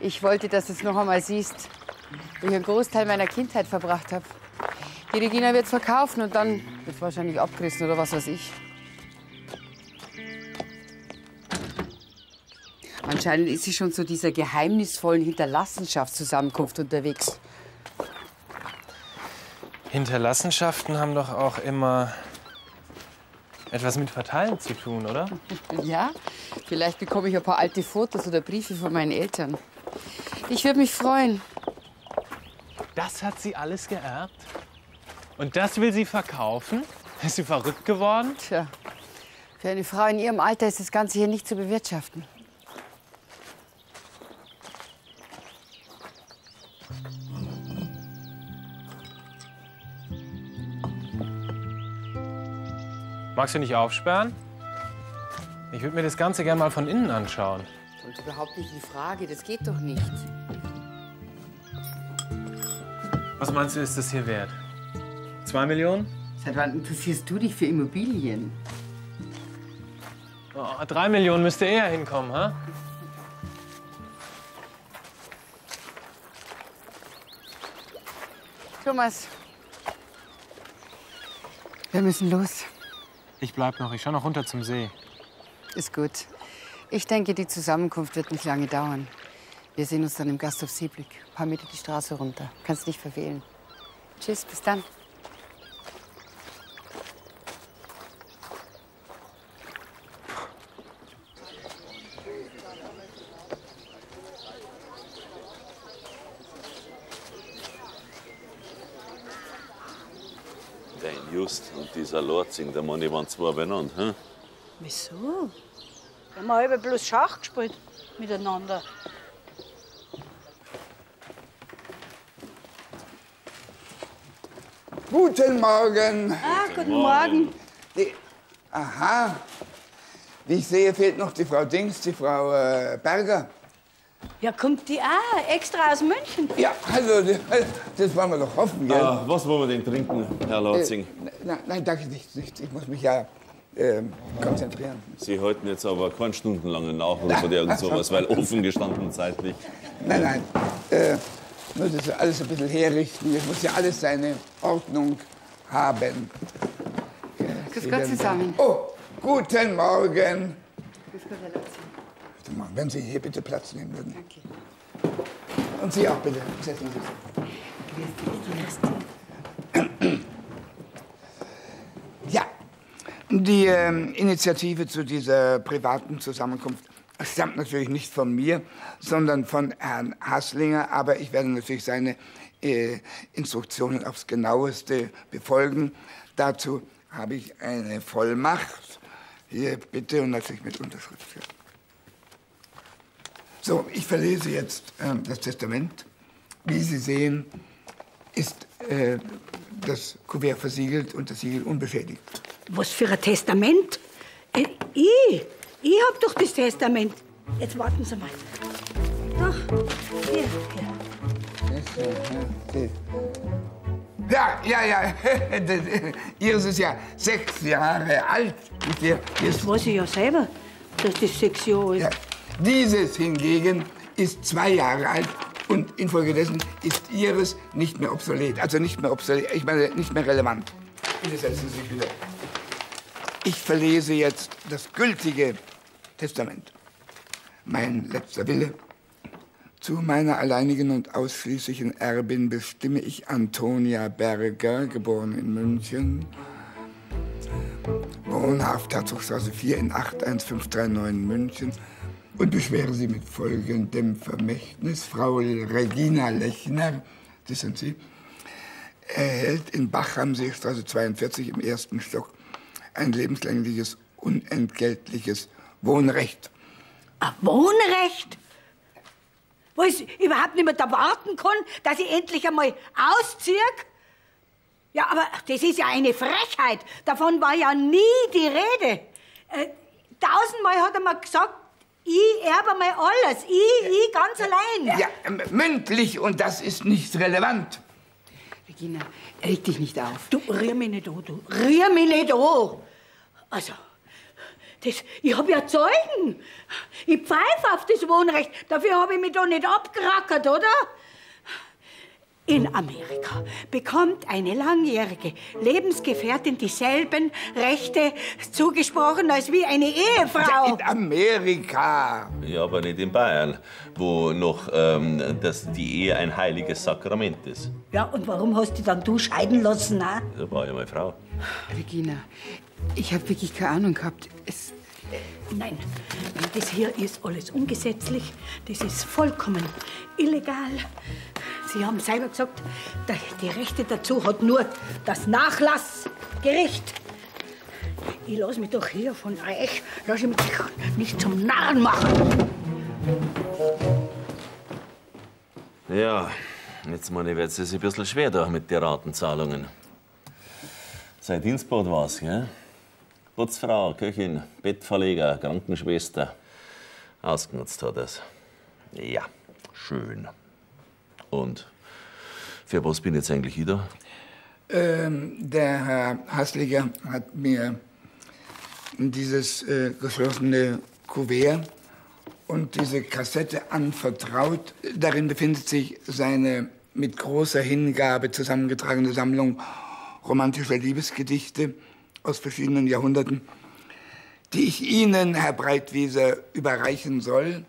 Ich wollte, dass du es noch einmal siehst, wo ich einen Großteil meiner Kindheit verbracht habe. Die Regina wird verkaufen und dann wird es wahrscheinlich abgerissen oder was weiß ich. Anscheinend ist sie schon zu dieser geheimnisvollen Hinterlassenschaftszusammenkunft unterwegs. Hinterlassenschaften haben doch auch immer etwas mit Verteilen zu tun, oder? Ja, vielleicht bekomme ich ein paar alte Fotos oder Briefe von meinen Eltern. Ich würde mich freuen. Das hat sie alles geerbt? Und das will sie verkaufen? Ist sie verrückt geworden? Tja, für eine Frau in ihrem Alter ist das Ganze hier nicht zu bewirtschaften. Magst du nicht aufsperren? Ich würde mir das Ganze gerne mal von innen anschauen. Und überhaupt nicht die Frage, das geht doch nicht. Was meinst du, ist das hier wert? 2 Millionen? Seit wann interessierst du dich für Immobilien? Oh, 3 Millionen müsste eher hinkommen, ha? Thomas, wir müssen los. Ich bleib noch. Ich schau noch runter zum See. Ist gut. Ich denke, die Zusammenkunft wird nicht lange dauern. Wir sehen uns dann im Gasthof Seeblick. Ein paar Meter die Straße runter. Kannst nicht verfehlen. Tschüss, bis dann. Dein Just und dieser Lorzing, der Mann, die waren zwei beieinander. Hm? Wieso? Wir haben halb bloß Schach gespielt miteinander. Guten Morgen. Guten Morgen. Aha. Wie ich sehe, fehlt noch die Frau Dings, die Frau Berger. Ja, kommt die auch extra aus München? Ja, also, das wollen wir doch hoffen, gell? Ah, was wollen wir denn trinken, Herr Lorzing? Nein, danke, nicht. Ich muss mich ja konzentrieren. Sie halten jetzt aber keinen stundenlangen Nachruf oder irgend sowas, weil offen gestanden zeitlich. Nein. Nur das alles ein bisschen herrichten. Es muss ja alles seine Ordnung haben. Grüß Gott zusammen. Oh, guten Morgen. Grüß Gott, Herr Lorzing. Wenn Sie hier bitte Platz nehmen würden. Danke. Und Sie auch bitte. Setzen Sie sich. Ja, die Initiative zu dieser privaten Zusammenkunft stammt natürlich nicht von mir, sondern von Herrn Haslinger. Aber ich werde natürlich seine Instruktionen aufs Genaueste befolgen. Dazu habe ich eine Vollmacht. Hier bitte und natürlich mit Unterschrift. So, ich verlese jetzt das Testament. Wie Sie sehen, ist das Kuvert versiegelt und das Siegel unbeschädigt. Was für ein Testament? Ich hab doch das Testament. Jetzt warten Sie mal. Ach, hier. Ja. Ihres ist ja 6 Jahre alt. Das weiß ich ja selber, dass das 6 Jahre ist. Ja. Dieses hingegen ist 2 Jahre alt und infolgedessen ist Ihres nicht mehr obsolet. Also nicht mehr obsolet, ich meine nicht mehr relevant. Bitte setzen Sie sich wieder. Ich verlese jetzt das gültige Testament. Mein letzter Wille. Zu meiner alleinigen und ausschließlichen Erbin bestimme ich Antonia Berger, geboren in München, wohnhaft Herzogstraße 4 in 81539 München, und beschwere Sie mit folgendem Vermächtnis. Frau Regina Lechner, das sind Sie, erhält in Bachhamseestraße 42 im 1. Stock ein lebenslängliches, unentgeltliches Wohnrecht. Ein Wohnrecht? Wo ich überhaupt nicht mehr da warten kann, dass ich endlich einmal ausziehe? Ja, aber das ist ja eine Frechheit. Davon war ja nie die Rede. 1000-mal hat er mir gesagt, ich erbe mal alles. Ich ganz allein. Ja, mündlich, und das ist nicht relevant. Regina, reg dich nicht auf. Du, rühr mich nicht an, du. Rühr mich nicht an. Also, Ich hab ja Zeugen. Ich pfeife auf das Wohnrecht. Dafür habe ich mich doch nicht abgerackert, oder? In Amerika bekommt eine langjährige Lebensgefährtin dieselben Rechte zugesprochen als wie eine Ehefrau. Ja, in Amerika. Ja, aber nicht in Bayern, wo noch die Ehe ein heiliges Sakrament ist. Ja, und warum hast du dann du scheiden lassen, ne? Da war ja meine Frau. Regina, ich habe wirklich keine Ahnung gehabt. Nein, das hier ist alles ungesetzlich. Das ist vollkommen illegal. Sie haben selber gesagt, die Rechte dazu hat nur das Nachlassgericht. Ich lasse mich doch hier von euch, lasse mich nicht zum Narren machen. Ja, jetzt meine ich, wird es ein bisschen schwer da mit den Ratenzahlungen. Sein Dienstbot war's, gell? Putzfrau, Köchin, Bettverleger, Krankenschwester. Ausgenutzt hat er's. Ja, schön. Und für was bin jetzt eigentlich ich da? Der Herr Hasliger hat mir dieses geschlossene Kuvert und diese Kassette anvertraut. Darin befindet sich seine mit großer Hingabe zusammengetragene Sammlung romantischer Liebesgedichte aus verschiedenen Jahrhunderten, die ich Ihnen, Herr Breitwieser, überreichen soll.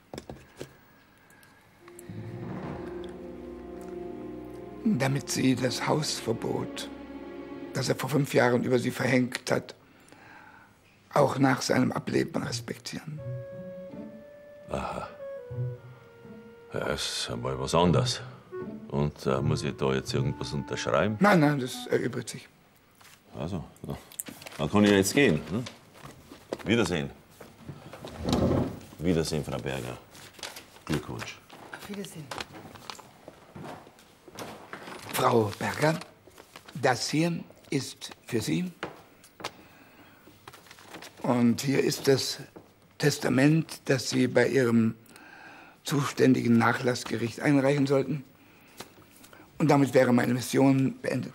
Damit Sie das Hausverbot, das er vor 5 Jahren über Sie verhängt hat, auch nach seinem Ableben respektieren. Aha. Ja, ist einmal was anderes. Und muss ich da jetzt irgendwas unterschreiben? Nein, nein, das erübrigt sich. Also, ja. Dann kann ich jetzt gehen. Hm? Wiedersehen. Wiedersehen, Frau Berger. Glückwunsch. Auf Wiedersehen. Frau Berger, das hier ist für Sie. Und hier ist das Testament, das Sie bei Ihrem zuständigen Nachlassgericht einreichen sollten. Und damit wäre meine Mission beendet.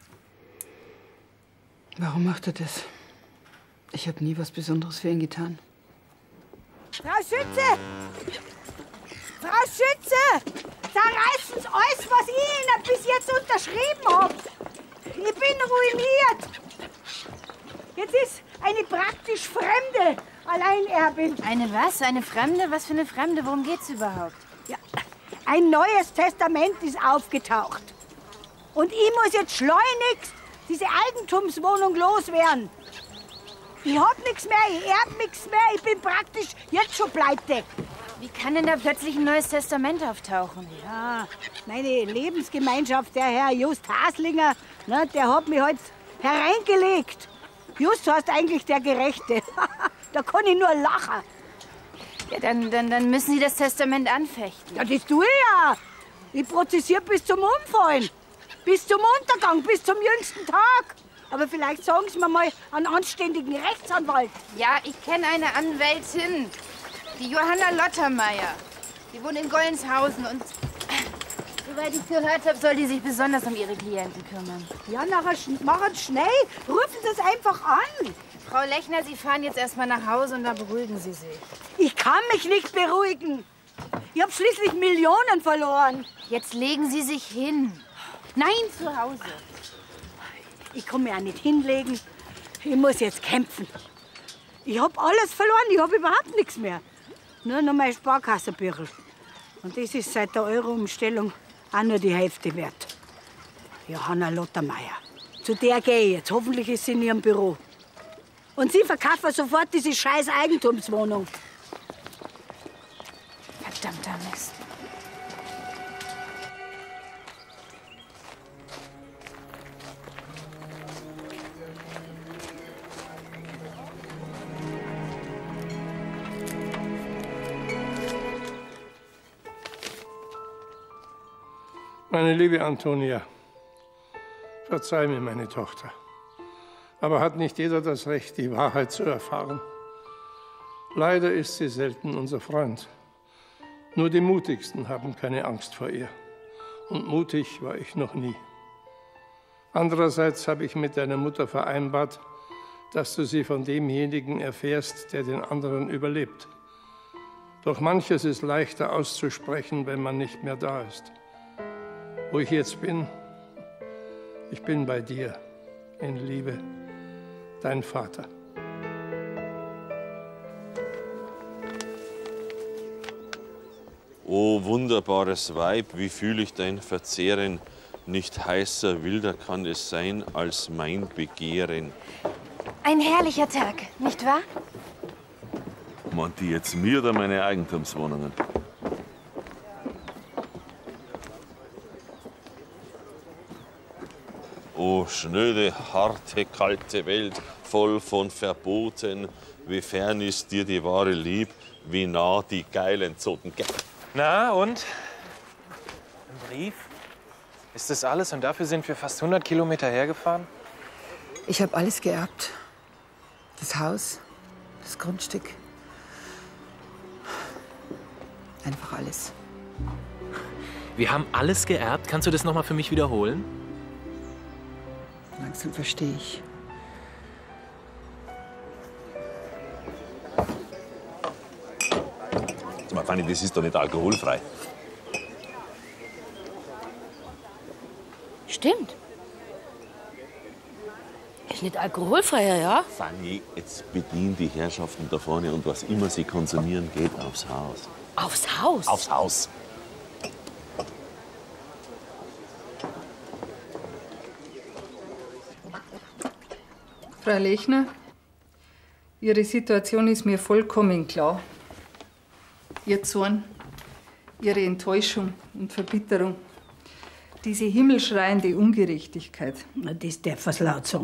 Warum macht er das? Ich habe nie was Besonderes für ihn getan. Frau Schütze! Frau Schütze! Zerreißen Sie alles, was ich Ihnen bis jetzt unterschrieben habe. Ich bin ruiniert. Jetzt ist eine praktisch Fremde Alleinerbin. Eine was? Eine Fremde? Was für eine Fremde? Worum geht's überhaupt? Ja, ein neues Testament ist aufgetaucht. Und ich muss jetzt schleunigst diese Eigentumswohnung loswerden. Ich hab nichts mehr, ich erb nichts mehr, ich bin praktisch jetzt schon pleite. Wie kann denn da plötzlich ein neues Testament auftauchen? Ja, meine Lebensgemeinschaft, der Herr Just Haslinger, ne, der hat mich halt hereingelegt. Just heißt eigentlich der Gerechte. Da kann ich nur lachen. Ja, dann müssen Sie das Testament anfechten. Ja, das tue ich ja. Ich prozessiere bis zum Umfallen. Bis zum Untergang, bis zum jüngsten Tag. Aber vielleicht sagen Sie mir mal einen anständigen Rechtsanwalt. Ja, ich kenne eine Anwältin. Die Johanna Lottermeier. Die wohnt in Gollenshausen und soweit ich gehört habe, soll die sich besonders um ihre Klienten kümmern. Ja, nachher machen Sie schnell. Rufen Sie es einfach an. Frau Lechner, Sie fahren jetzt erst mal nach Hause und dann beruhigen Sie sich. Ich kann mich nicht beruhigen. Ich habe schließlich Millionen verloren. Jetzt legen Sie sich hin. Nein, zu Hause. Ich kann mich auch nicht hinlegen. Ich muss jetzt kämpfen. Ich habe alles verloren. Ich habe überhaupt nichts mehr. Nur noch mein Sparkassenbüchel. Und das ist seit der Euro-Umstellung auch nur die Hälfte wert. Johanna Lottermeier. Zu der gehe ich jetzt. Hoffentlich ist sie in ihrem Büro. Und sie verkaufen sofort diese scheiß Eigentumswohnung. Verdammter Mist. Meine liebe Antonia, verzeih mir, meine Tochter. Aber hat nicht jeder das Recht, die Wahrheit zu erfahren? Leider ist sie selten unser Freund. Nur die Mutigsten haben keine Angst vor ihr. Und mutig war ich noch nie. Andererseits habe ich mit deiner Mutter vereinbart, dass du sie von demjenigen erfährst, der den anderen überlebt. Doch manches ist leichter auszusprechen, wenn man nicht mehr da ist. Wo ich jetzt bin, ich bin bei dir, in Liebe, dein Vater. O wunderbares Weib, wie fühl ich dein Verzehren? Nicht heißer, wilder kann es sein als mein Begehren. Ein herrlicher Tag, nicht wahr? Meint die jetzt mir oder meine Eigentumswohnungen? O schnöde, harte, kalte Welt, voll von Verboten, wie fern ist dir die wahre Lieb, wie nah die geilen Zoten. Na und? Ein Brief? Ist das alles und dafür sind wir fast 100 Kilometer hergefahren? Ich habe alles geerbt. Das Haus, das Grundstück. Einfach alles. Wir haben alles geerbt. Kannst du das noch mal für mich wiederholen? Langsam verstehe ich. Sag mal, Fanny, das ist doch nicht alkoholfrei. Stimmt. Ist nicht alkoholfreier, ja? Fanny, jetzt bedienen die Herrschaften da vorne und was immer sie konsumieren, geht aufs Haus. Aufs Haus? Aufs Haus. Frau Lechner, Ihre Situation ist mir vollkommen klar. Ihr Zorn, Ihre Enttäuschung und Verbitterung, diese himmelschreiende Ungerechtigkeit. Na, das darf was laut sagen.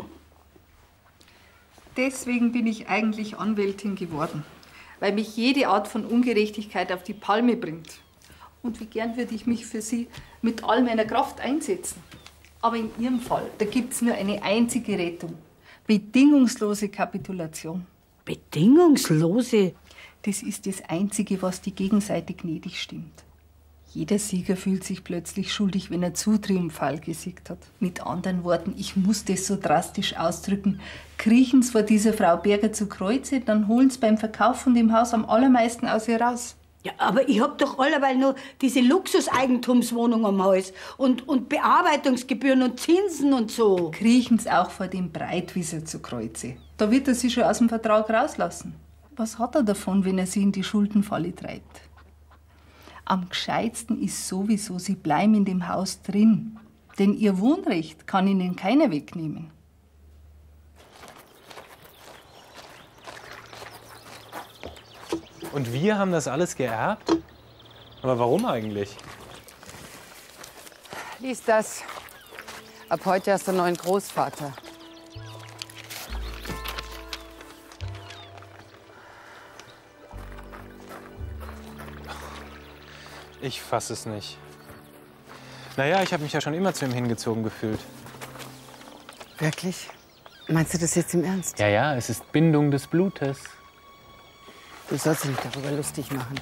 Deswegen bin ich eigentlich Anwältin geworden, weil mich jede Art von Ungerechtigkeit auf die Palme bringt. Und wie gern würde ich mich für Sie mit all meiner Kraft einsetzen. Aber in Ihrem Fall, da gibt es nur eine einzige Rettung. Bedingungslose Kapitulation. Bedingungslose? Das ist das Einzige, was die Gegenseite gnädig stimmt. Jeder Sieger fühlt sich plötzlich schuldig, wenn er zu triumphal gesiegt hat. Mit anderen Worten, ich muss das so drastisch ausdrücken. Kriechen Sie vor dieser Frau Berger zu Kreuze, dann holen Sie beim Verkauf von dem Haus am allermeisten aus ihr raus. Ja, aber ich hab doch alleweil nur diese Luxuseigentumswohnung am Haus und Bearbeitungsgebühren und Zinsen und so. Kriechen Sie auch vor dem Breitwieser zu Kreuze. Da wird er Sie schon aus dem Vertrag rauslassen. Was hat er davon, wenn er Sie in die Schuldenfalle treibt? Am gescheitsten ist sowieso, Sie bleiben in dem Haus drin. Denn Ihr Wohnrecht kann Ihnen keiner wegnehmen. Und wir haben das alles geerbt? Aber warum eigentlich? Lies das. Ab heute hast du einen neuen Großvater. Ich fass es nicht. Naja, ich habe mich ja schon immer zu ihm hingezogen gefühlt. Wirklich? Meinst du das jetzt im Ernst? Ja, ja, es ist Bindung des Blutes. Du sollst dich nicht darüber lustig machen.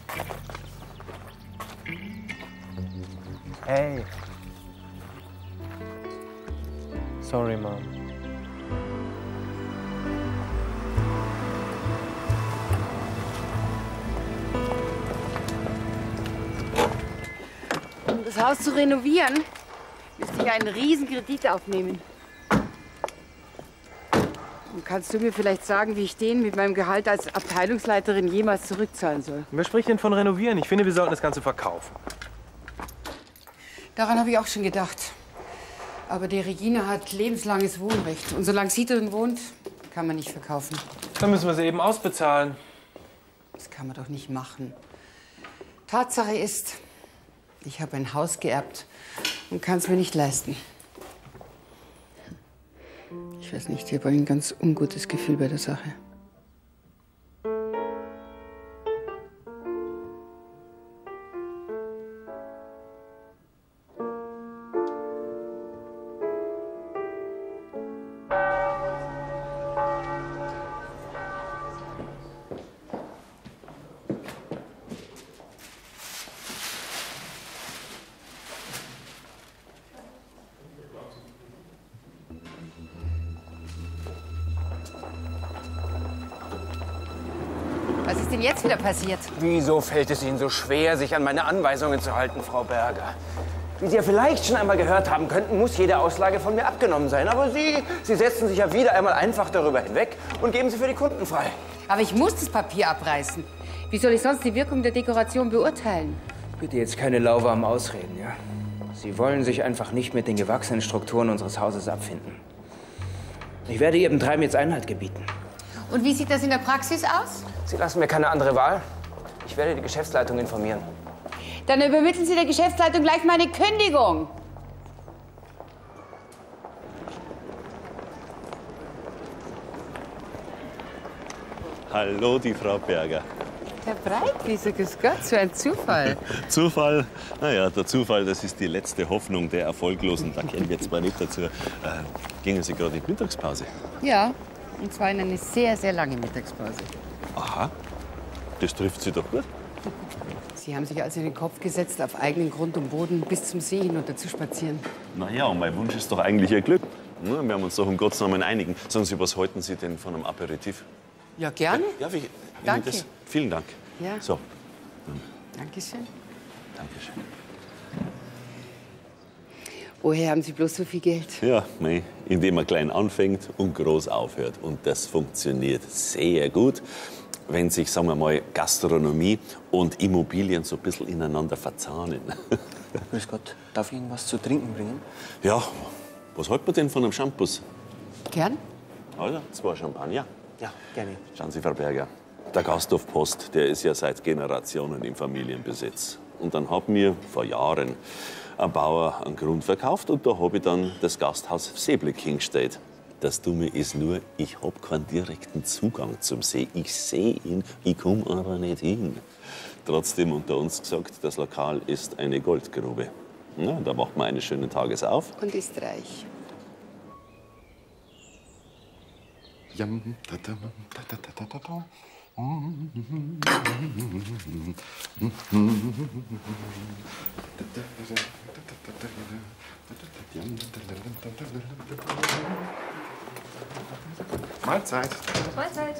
Hey. Sorry, Mom. Um das Haus zu renovieren, müsste ich einen Riesenkredit aufnehmen. Und kannst du mir vielleicht sagen, wie ich den mit meinem Gehalt als Abteilungsleiterin jemals zurückzahlen soll? Wer spricht denn von renovieren? Ich finde, wir sollten das Ganze verkaufen. Daran habe ich auch schon gedacht. Aber die Regina hat lebenslanges Wohnrecht. Und solange sie drin wohnt, kann man nicht verkaufen. Dann müssen wir sie eben ausbezahlen. Das kann man doch nicht machen. Tatsache ist, ich habe ein Haus geerbt und kann es mir nicht leisten. Ich weiß nicht, ich habe ein ganz ungutes Gefühl bei der Sache. Was ist denn jetzt wieder passiert? Wieso fällt es Ihnen so schwer, sich an meine Anweisungen zu halten, Frau Berger? Wie Sie ja vielleicht schon einmal gehört haben könnten, muss jede Auslage von mir abgenommen sein. Aber Sie setzen sich ja wieder einmal einfach darüber hinweg und geben sie für die Kunden frei. Aber ich muss das Papier abreißen. Wie soll ich sonst die Wirkung der Dekoration beurteilen? Bitte jetzt keine lauwarmen Ausreden, ja? Sie wollen sich einfach nicht mit den gewachsenen Strukturen unseres Hauses abfinden. Ich werde Ihrem Treiben jetzt Einhalt gebieten. Und wie sieht das in der Praxis aus? Sie lassen mir keine andere Wahl. Ich werde die Geschäftsleitung informieren. Dann übermitteln Sie der Geschäftsleitung gleich meine Kündigung. Hallo, die Frau Berger. Herr Breitwieser, grüß Gott, so ein Zufall. Zufall? Naja, der Zufall, das ist die letzte Hoffnung der Erfolglosen. Da kennen wir zwar nicht dazu. Gingen Sie gerade in die Mittagspause? Ja, und zwar in eine sehr, sehr lange Mittagspause. Aha, das trifft Sie doch gut. Sie haben sich also in den Kopf gesetzt, auf eigenen Grund und Boden bis zum See hinunter zu spazieren. Naja, und mein Wunsch ist doch eigentlich Ihr Glück. Wir haben uns doch um Gottes Namen einigen. Sagen Sie, was halten Sie denn von einem Aperitif? Ja, gern. Ja, wie, Danke. Das, vielen Dank. Ja. So. Dankeschön. Dankeschön. Woher haben Sie bloß so viel Geld? Ja, mei, indem man klein anfängt und groß aufhört. Und das funktioniert sehr gut, wenn sich, sagen wir mal, Gastronomie und Immobilien so ein bisschen ineinander verzahnen. Grüß Gott, darf ich Ihnen was zu trinken bringen? Ja, was hält man denn von einem Shampoos? Gern. Also, 2 Champagner. Ja, gerne. Schauen Sie, Frau Berger, der Gasthof Post, der ist ja seit Generationen im Familienbesitz. Und dann hat mir vor Jahren ein Bauer einen Grund verkauft und da habe ich dann das Gasthaus Seeblick hingestellt. Das Dumme ist nur, ich habe keinen direkten Zugang zum See. Ich sehe ihn, ich komme aber nicht hin. Trotzdem unter uns gesagt, das Lokal ist eine Goldgrube. Ja, da macht man eines schönen Tages auf. Und ist reich. Mahlzeit. Mahlzeit.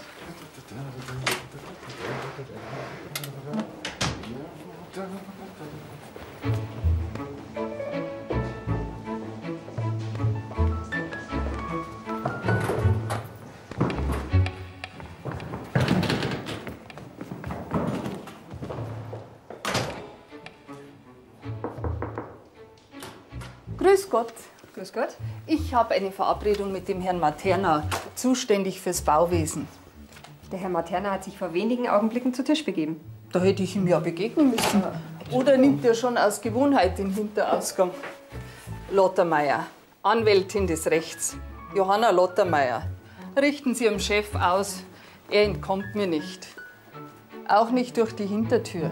Grüß Gott. Grüß Gott. Ich habe eine Verabredung mit dem Herrn Materna, zuständig fürs Bauwesen. Der Herr Materna hat sich vor wenigen Augenblicken zu Tisch begeben. Da hätte ich ihm ja begegnen müssen. Oder nimmt er schon aus Gewohnheit den Hinterausgang? Lottermeier, Anwältin des Rechts. Johanna Lottermeier. Richten Sie Ihrem Chef aus, er entkommt mir nicht. Auch nicht durch die Hintertür.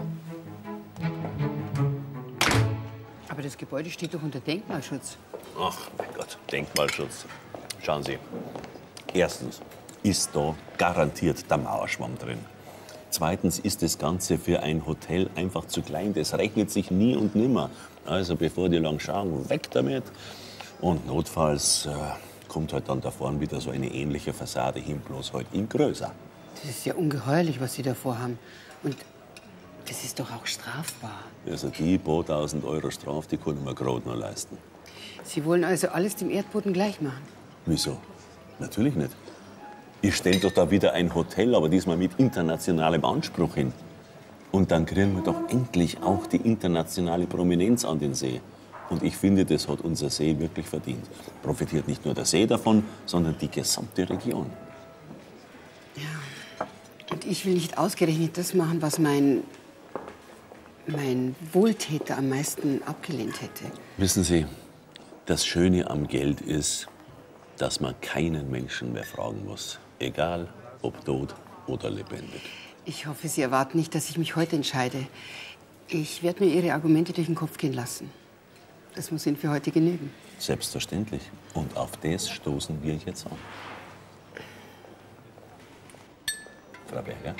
Aber das Gebäude steht doch unter Denkmalschutz. Ach, mein Gott, Denkmalschutz. Schauen Sie, erstens ist da garantiert der Mauerschwamm drin. Zweitens ist das Ganze für ein Hotel einfach zu klein. Das rechnet sich nie und nimmer. Also bevor die lang schauen, weg damit. Und notfalls kommt halt dann da vorne wieder so eine ähnliche Fassade hin, bloß halt in größer. Das ist ja ungeheuerlich, was Sie da vorhaben. Und das ist doch auch strafbar. Also die paar 1000 Euro Strafe, die können wir gerade noch leisten. Sie wollen also alles dem Erdboden gleich machen? Wieso? Natürlich nicht. Ich stelle doch da wieder ein Hotel, aber diesmal mit internationalem Anspruch hin. Und dann kriegen wir doch endlich auch die internationale Prominenz an den See. Und ich finde, das hat unser See wirklich verdient. Profitiert nicht nur der See davon, sondern die gesamte Region. Und ich will nicht ausgerechnet das machen, was mein Wohltäter am meisten abgelehnt hätte. Wissen Sie, das Schöne am Geld ist, dass man keinen Menschen mehr fragen muss. Egal, ob tot oder lebendig. Ich hoffe, Sie erwarten nicht, dass ich mich heute entscheide. Ich werde mir Ihre Argumente durch den Kopf gehen lassen. Das muss Ihnen für heute genügen. Selbstverständlich. Und auf das stoßen wir jetzt an. Frau Berger?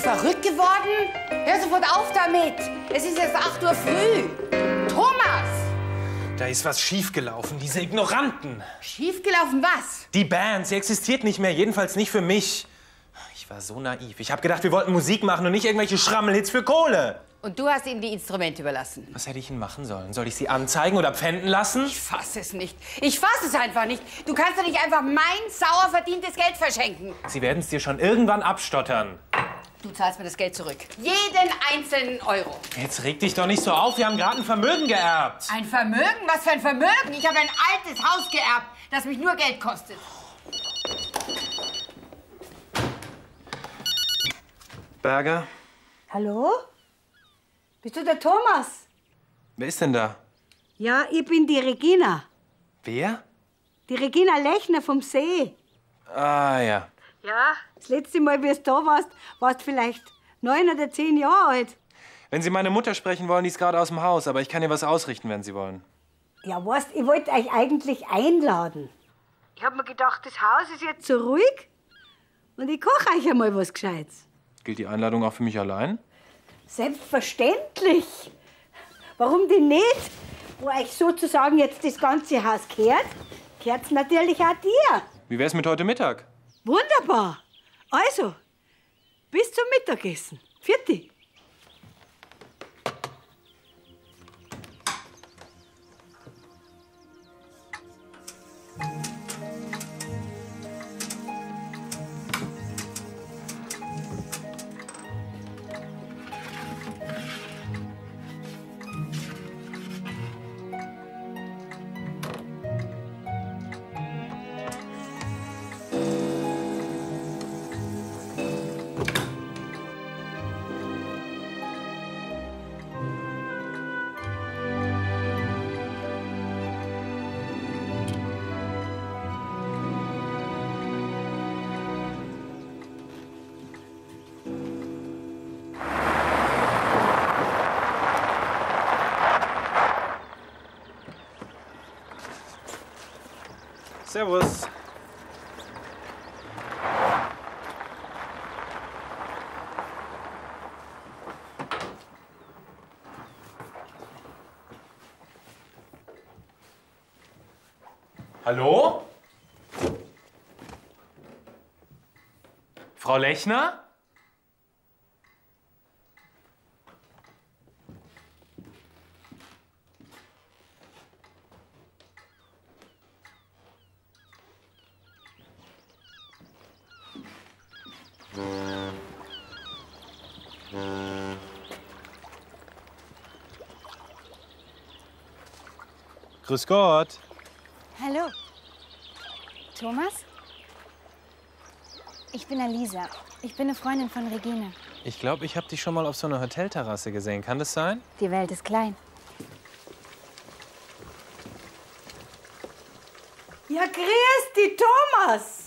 verrückt geworden? Hör sofort auf damit. Es ist erst 8 Uhr früh. Thomas! Da ist was schiefgelaufen, diese Ignoranten. Schiefgelaufen was? Die Band, sie existiert nicht mehr, jedenfalls nicht für mich. Ich war so naiv. Ich habe gedacht, wir wollten Musik machen und nicht irgendwelche Schrammelhits für Kohle. Und du hast ihnen die Instrumente überlassen. Was hätte ich Ihnen machen sollen? Soll ich sie anzeigen oder pfänden lassen? Ich fass es nicht. Ich fass es einfach nicht. Du kannst doch nicht einfach mein sauer verdientes Geld verschenken. Sie werden es dir schon irgendwann abstottern. Du zahlst mir das Geld zurück. Jeden einzelnen Euro. Jetzt reg dich doch nicht so auf. Wir haben gerade ein Vermögen geerbt. Ein Vermögen? Was für ein Vermögen? Ich habe ein altes Haus geerbt, das mich nur Geld kostet. Berger? Hallo? Bist du der Thomas? Wer ist denn da? Ja, ich bin die Regina. Wer? Die Regina Lechner vom See. Ah, ja. Ja, das letzte Mal, wie du da warst, warst du vielleicht 9 oder 10 Jahre alt. Wenn Sie meine Mutter sprechen wollen, die ist gerade aus dem Haus, aber ich kann ihr was ausrichten, wenn Sie wollen. Ja, weißt, ich wollte euch eigentlich einladen. Ich hab mir gedacht, das Haus ist jetzt so ruhig und ich koche euch einmal was Gescheites. Gilt die Einladung auch für mich allein? Selbstverständlich. Warum denn nicht? Wo euch sozusagen jetzt das ganze Haus gehört, gehört's natürlich auch dir. Wie wär's mit heute Mittag? Wunderbar. Also, bis zum Mittagessen. Vierte. Servus. Hallo? Frau Lechner? Grüß Gott. Hallo. Thomas? Ich bin Alisa. Ich bin eine Freundin von Regina. Ich glaube, ich habe dich schon mal auf so einer Hotelterrasse gesehen. Kann das sein? Die Welt ist klein. Ja, grüß dich, Thomas.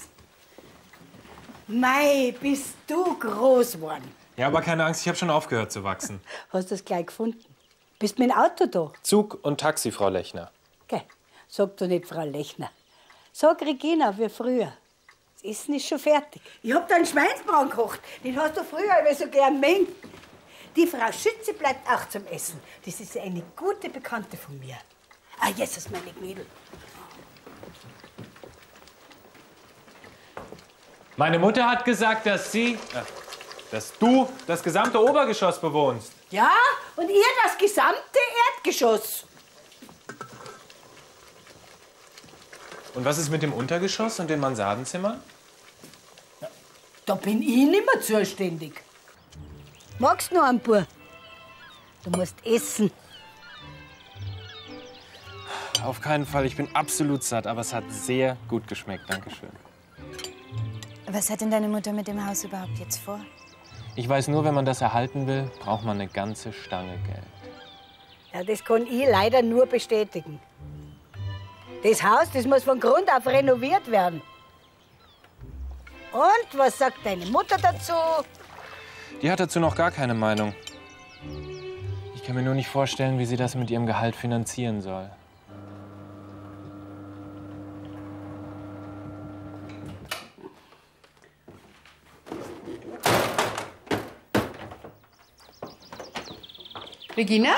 Mei, bist du groß geworden. Ja, aber keine Angst, ich habe schon aufgehört zu wachsen. Hast du es gleich gefunden? Bist mit dem Auto da? Zug und Taxi, Frau Lechner. Geh, sag doch nicht Frau Lechner. Sag Regina, wie früher. Das Essen ist schon fertig. Ich hab da einen Schweinsbraten gekocht. Den hast du früher immer so gern mengt. Die Frau Schütze bleibt auch zum Essen. Das ist eine gute Bekannte von mir. Ah, Jesus, meine Gnädel. Meine Mutter hat gesagt, dass du das gesamte Obergeschoss bewohnst. Ja, und ihr das gesamte Erdgeschoss. Und was ist mit dem Untergeschoss und den Mansardenzimmern? Da bin ich nicht mehr zuständig. Magst du noch einen Bub? Du musst essen. Auf keinen Fall, ich bin absolut satt, aber es hat sehr gut geschmeckt. Dankeschön. Was hat denn deine Mutter mit dem Haus überhaupt jetzt vor? Ich weiß nur, wenn man das erhalten will, braucht man eine ganze Stange Geld. Ja, das kann ich leider nur bestätigen. Das Haus, das muss von Grund auf renoviert werden. Und was sagt deine Mutter dazu? Die hat dazu noch gar keine Meinung. Ich kann mir nur nicht vorstellen, wie sie das mit ihrem Gehalt finanzieren soll. Regina?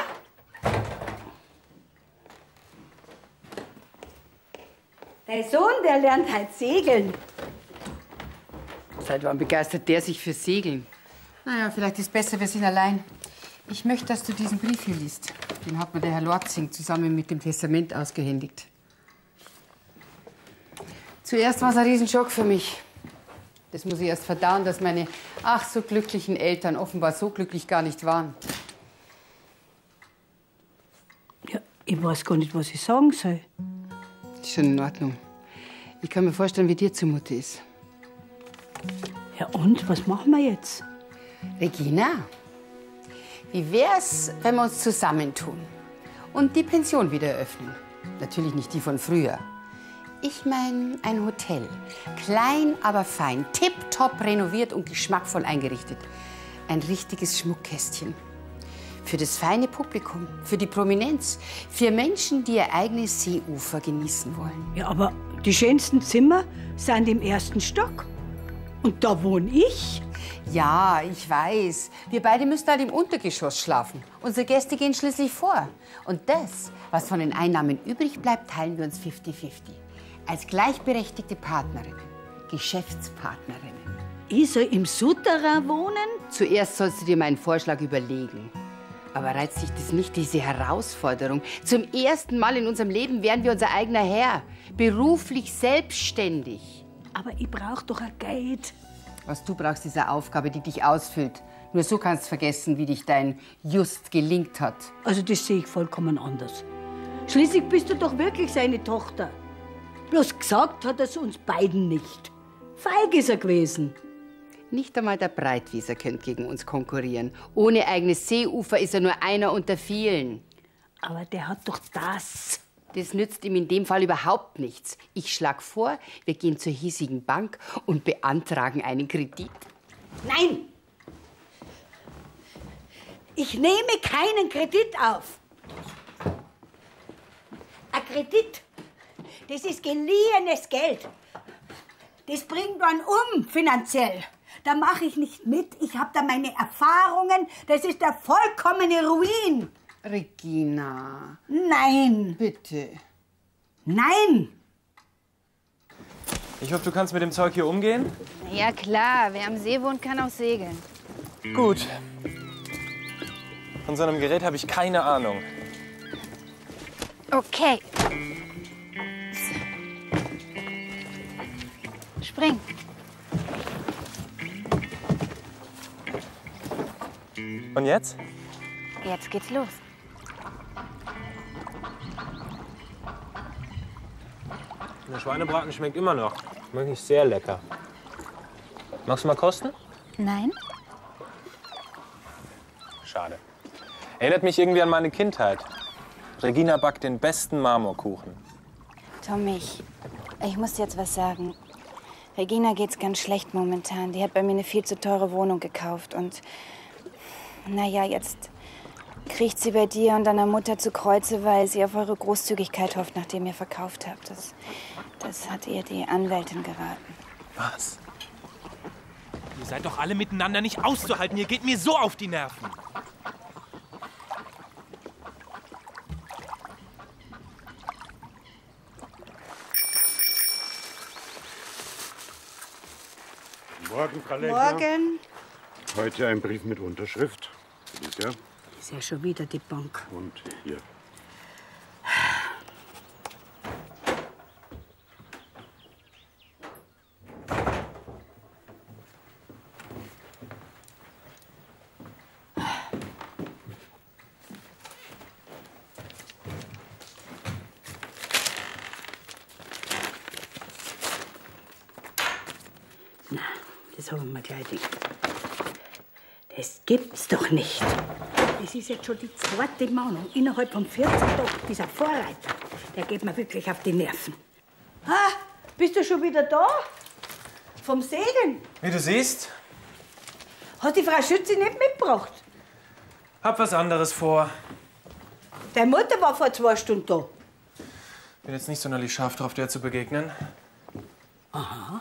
Dein Sohn, der lernt halt segeln. Seit wann begeistert der sich für Segeln? Naja, vielleicht ist es besser, wir sind allein. Ich möchte, dass du diesen Brief hier liest. Den hat mir der Herr Lortzing zusammen mit dem Testament ausgehändigt. Zuerst war es ein Riesenschock für mich. Das muss ich erst verdauen, dass meine ach so glücklichen Eltern offenbar so glücklich gar nicht waren. Ja, ich weiß gar nicht, was ich sagen soll. Ist schon in Ordnung. Ich kann mir vorstellen, wie dir zumute ist. Ja und, was machen wir jetzt? Regina, wie wär's, wenn wir uns zusammentun und die Pension wieder eröffnen? Natürlich nicht die von früher. Ich meine ein Hotel. Klein, aber fein. Tipptopp renoviert und geschmackvoll eingerichtet. Ein richtiges Schmuckkästchen. Für das feine Publikum, für die Prominenz, für Menschen, die ihr eigenes Seeufer genießen wollen. Ja, aber die schönsten Zimmer sind im 1. Stock. Und da wohne ich. Ja, ich weiß. Wir beide müssen halt im Untergeschoss schlafen. Unsere Gäste gehen schließlich vor. Und das, was von den Einnahmen übrig bleibt, teilen wir uns 50-50. Als gleichberechtigte Partnerinnen, Geschäftspartnerinnen. Ich soll im Souterrain wohnen? Zuerst sollst du dir meinen Vorschlag überlegen. Aber reizt dich das nicht, diese Herausforderung? Zum ersten Mal in unserem Leben werden wir unser eigener Herr. Beruflich selbstständig. Aber ich brauche doch ein Geld. Was du brauchst, ist eine Aufgabe, die dich ausfüllt. Nur so kannst du vergessen, wie dich dein Just gelingt hat. Also das sehe ich vollkommen anders. Schließlich bist du doch wirklich seine Tochter. Bloß gesagt hat er es uns beiden nicht. Feig ist er gewesen. Nicht einmal der Breitwieser könnte gegen uns konkurrieren. Ohne eigenes Seeufer ist er nur einer unter vielen. Aber der hat doch das. Das nützt ihm in dem Fall überhaupt nichts. Ich schlage vor, wir gehen zur hiesigen Bank und beantragen einen Kredit. Nein! Ich nehme keinen Kredit auf. Ein Kredit, das ist geliehenes Geld. Das bringt man finanziell. Da mache ich nicht mit. Ich habe da meine Erfahrungen. Das ist der vollkommene Ruin. Regina. Nein. Bitte. Nein. Ich hoffe, du kannst mit dem Zeug hier umgehen? Ja klar, wer am See wohnt, kann auch segeln. Gut. Von so einem Gerät habe ich keine Ahnung. Okay. Spring. Und jetzt? Jetzt geht's los. Der Schweinebraten schmeckt immer noch. Wirklich sehr lecker. Magst du mal kosten? Nein? Schade. Erinnert mich irgendwie an meine Kindheit. Regina backt den besten Marmorkuchen. Tommy, ich muss dir jetzt was sagen. Regina geht's ganz schlecht momentan. Die hat bei mir eine viel zu teure Wohnung gekauft. Und naja, jetzt kriecht sie bei dir und deiner Mutter zu Kreuze, weil sie auf eure Großzügigkeit hofft, nachdem ihr verkauft habt. Das hat ihr die Anwältin geraten. Was? Ihr seid doch alle miteinander nicht auszuhalten. Ihr geht mir so auf die Nerven. Morgen, Frau Lechner. Morgen. Heute ein Brief mit Unterschrift. Bitte. Ist ja schon wieder die Bank. Und hier. Na, das haben wir gleich gedacht. Das gibt's doch nicht. Das ist jetzt schon die zweite Mahnung. Innerhalb von 14 Tagen. Dieser Vorreiter, der geht mir wirklich auf die Nerven. Ah, bist du schon wieder da? Vom Segeln? Wie du siehst, Hat die Frau Schütze nicht mitgebracht? hab was anderes vor. Deine Mutter war vor 2 Stunden da. Bin jetzt nicht sonderlich scharf drauf, dir zu begegnen. Aha.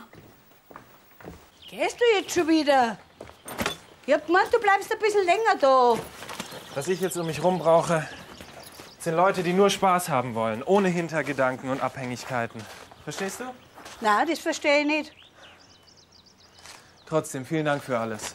Gehst du jetzt schon wieder? Ich hab gemeint, du bleibst ein bisschen länger da. Was ich jetzt um mich rum brauche, sind Leute, die nur Spaß haben wollen, ohne Hintergedanken und Abhängigkeiten. Verstehst du? Na, das verstehe ich nicht. Trotzdem, vielen Dank für alles.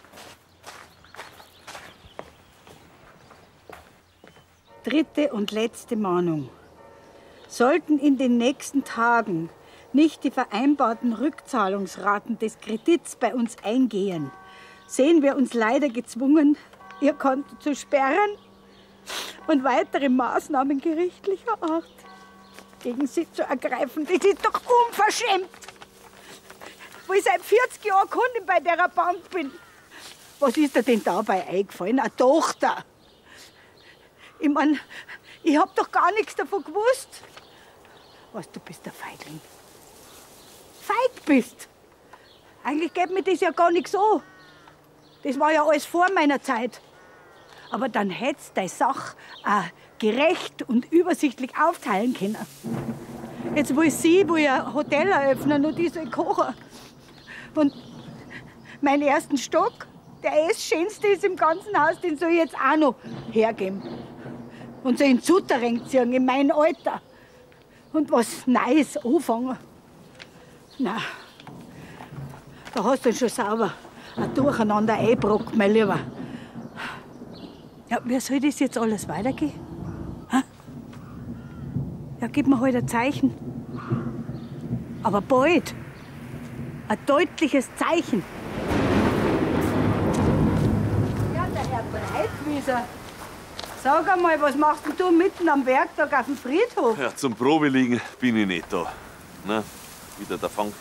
Dritte und letzte Mahnung. Sollten in den nächsten Tagen nicht die vereinbarten Rückzahlungsraten des Kredits bei uns eingehen, sehen wir uns leider gezwungen, Ihr Konto zu sperren und weitere Maßnahmen gerichtlicher Art gegen Sie zu ergreifen. Das ist doch unverschämt! Wo ich seit 40 Jahren Kundin bei der Bank bin. Was ist dir denn dabei eingefallen? Eine Tochter! Ich meine, ich hab doch gar nichts davon gewusst. Was, du bist der Feigling. Feig bist! Eigentlich geht mir das ja gar nicht so. Das war ja alles vor meiner Zeit. Aber dann hättest du deine Sache gerecht und übersichtlich aufteilen können. Jetzt will sie ein Hotel eröffnen und ich soll kochen. Und meinen ersten Stock, der schönste ist im ganzen Haus, den soll ich jetzt auch noch hergeben. Und so in Souterrain ziehen, in mein Alter. Und was Neues anfangen. Na, da hast du schon sauber ein Durcheinander eingebrockt, mein Lieber. Ja, wie soll das jetzt alles weitergehen? Ha? Ja, gib mir halt ein Zeichen. Aber bald. Ein deutliches Zeichen. Ja, der Herr Breitwieser. Sag einmal, was machst denn du mitten am Werktag auf dem Friedhof? Ja, zum Probeliegen bin ich nicht da. Na, wieder der Fang.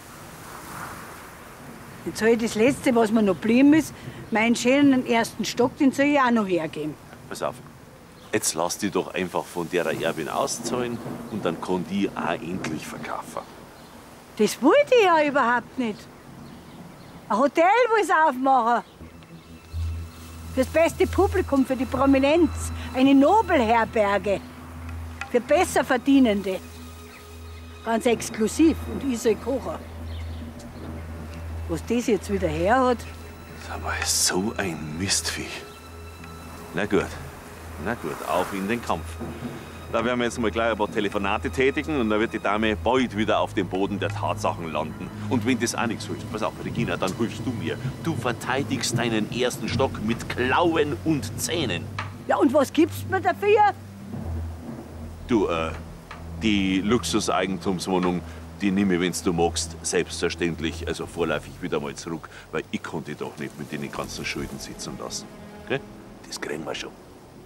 Jetzt soll ich das Letzte, was mir noch geblieben ist, meinen schönen ersten Stock, den soll ich auch noch hergeben. Pass auf. Jetzt lass dich doch einfach von der Erbin auszahlen und dann kann die auch endlich verkaufen. Das wollte ich ja überhaupt nicht. Ein Hotel will ich aufmachen. Fürs beste Publikum, für die Prominenz. Eine Nobelherberge. Für Besserverdienende. Ganz exklusiv. Und ich soll kochen. Was das jetzt wieder her hat. Sag mal, so ein Mistvieh. Na gut, auf in den Kampf. Da werden wir jetzt mal gleich ein paar Telefonate tätigen und dann wird die Dame bald wieder auf dem Boden der Tatsachen landen. Und wenn das auch nichts hilft, pass auf, Regina, dann hilfst du mir. Du verteidigst deinen ersten Stock mit Klauen und Zähnen. Ja, und was gibst du mir dafür? Du, die Luxuseigentumswohnung, die nehme ich, wenn du magst, selbstverständlich, also vorläufig wieder mal zurück, weil ich konnte doch nicht mit den ganzen Schulden sitzen lassen. Okay? Das kriegen wir schon.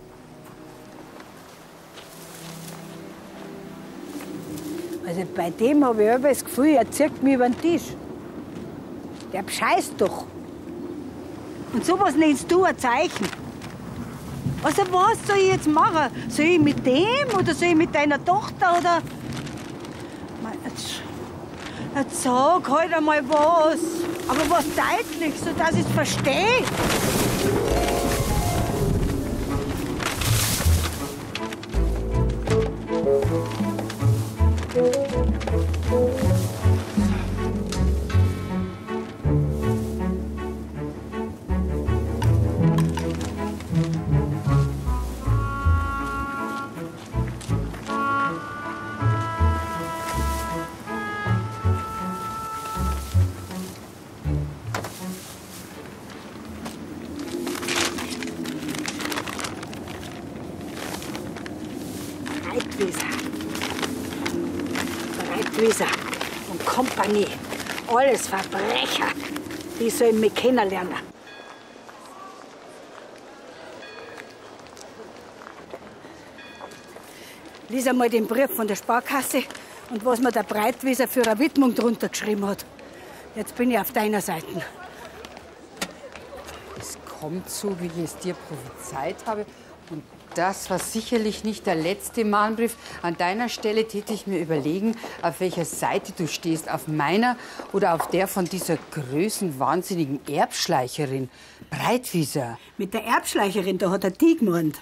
Also bei dem habe ich immer das Gefühl, er zieht mich über den Tisch. Der bescheißt doch. Und sowas nennst du ein Zeichen. Also was soll ich jetzt machen? Soll ich mit dem oder soll ich mit deiner Tochter oder... Jetzt sag halt einmal was. Aber was deutlich, sodass ich es verstehe. Breitwieser und Kompanie. Alles Verbrecher. Die sollen mich kennenlernen. Lies einmal den Brief von der Sparkasse und was mir der Breitwieser für eine Widmung drunter geschrieben hat. Jetzt bin ich auf deiner Seite. Es kommt so, wie ich es dir prophezeit habe. Und das war sicherlich nicht der letzte Mahnbrief. An deiner Stelle täte ich mir überlegen, auf welcher Seite du stehst. Auf meiner oder auf der von dieser größenwahnsinnigen Erbschleicherin, Breitwieser. Mit der Erbschleicherin, da hat er die gemeint.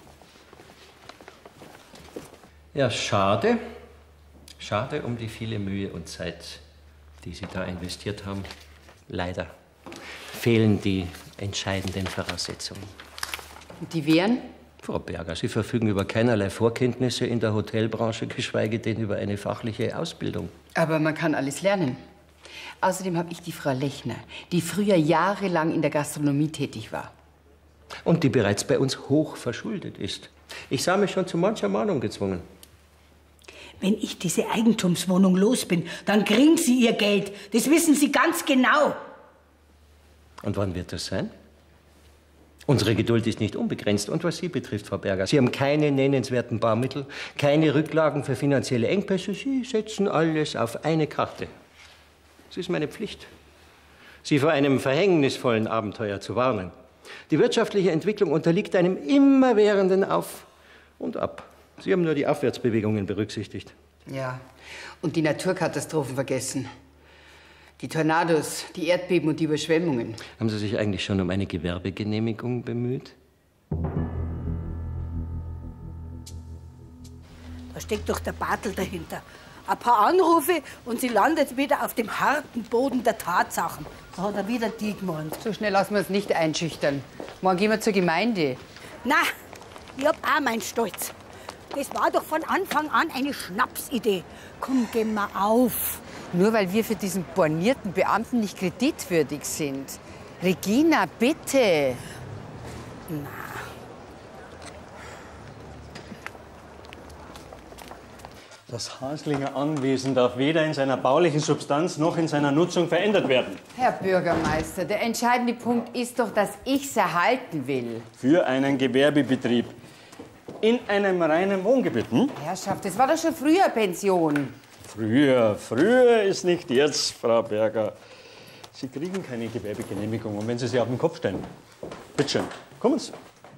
Ja, schade. Schade um die viele Mühe und Zeit, die Sie da investiert haben. Leider fehlen die entscheidenden Voraussetzungen. Und die wären? Frau Berger, Sie verfügen über keinerlei Vorkenntnisse in der Hotelbranche, geschweige denn über eine fachliche Ausbildung. Aber man kann alles lernen. Außerdem habe ich die Frau Lechner, die früher jahrelang in der Gastronomie tätig war. Und die bereits bei uns hoch verschuldet ist. Ich sah mich schon zu mancher Mahnung gezwungen. Wenn ich diese Eigentumswohnung los bin, dann kriegen Sie Ihr Geld. Das wissen Sie ganz genau. Und wann wird das sein? Unsere Geduld ist nicht unbegrenzt. Und was Sie betrifft, Frau Berger, Sie haben keine nennenswerten Barmittel, keine Rücklagen für finanzielle Engpässe. Sie setzen alles auf eine Karte. Es ist meine Pflicht, Sie vor einem verhängnisvollen Abenteuer zu warnen. Die wirtschaftliche Entwicklung unterliegt einem immerwährenden Auf und Ab. Sie haben nur die Aufwärtsbewegungen berücksichtigt. Ja, und die Naturkatastrophen vergessen. Die Tornados, die Erdbeben und die Überschwemmungen. Haben Sie sich eigentlich schon um eine Gewerbegenehmigung bemüht? Da steckt doch der Bartel dahinter. Ein paar Anrufe und sie landet wieder auf dem harten Boden der Tatsachen. Da hat er wieder die gemeint. So schnell lassen wir uns nicht einschüchtern. Morgen gehen wir zur Gemeinde. Na, ich hab auch meinen Stolz. Das war doch von Anfang an eine Schnapsidee. Komm, gehen wir auf. Nur weil wir für diesen bornierten Beamten nicht kreditwürdig sind. Regina, bitte. Na. Das Haslinger Anwesen darf weder in seiner baulichen Substanz noch in seiner Nutzung verändert werden. Herr Bürgermeister, der entscheidende Punkt ist doch, dass ich es erhalten will. Für einen Gewerbebetrieb. In einem reinen Wohngebiet. Herrschaft, das war doch schon früher Pension. Früher ist nicht jetzt, Frau Berger. Sie kriegen keine Gewerbegenehmigung, und wenn Sie sie auf den Kopf stellen. Bitte schön, kommen Sie.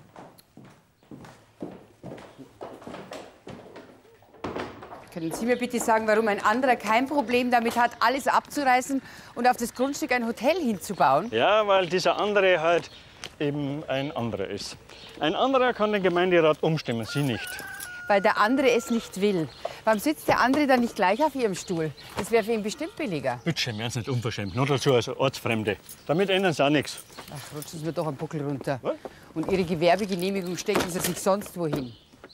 Können Sie mir bitte sagen, warum ein anderer kein Problem damit hat, alles abzureißen und auf das Grundstück ein Hotel hinzubauen? Ja, weil dieser andere halt eben ein anderer ist. Ein anderer kann den Gemeinderat umstimmen, Sie nicht. Weil der andere es nicht will. Warum sitzt der andere dann nicht gleich auf Ihrem Stuhl? Das wäre für ihn bestimmt billiger. Bitte schön, werden Sie nicht unverschämt. Nur dazu als Ortsfremde. Damit ändern Sie auch nichts. Ach, rutschen Sie mir doch einen Buckel runter. Was? Und Ihre Gewerbegenehmigung stecken Sie sich sonst wohin.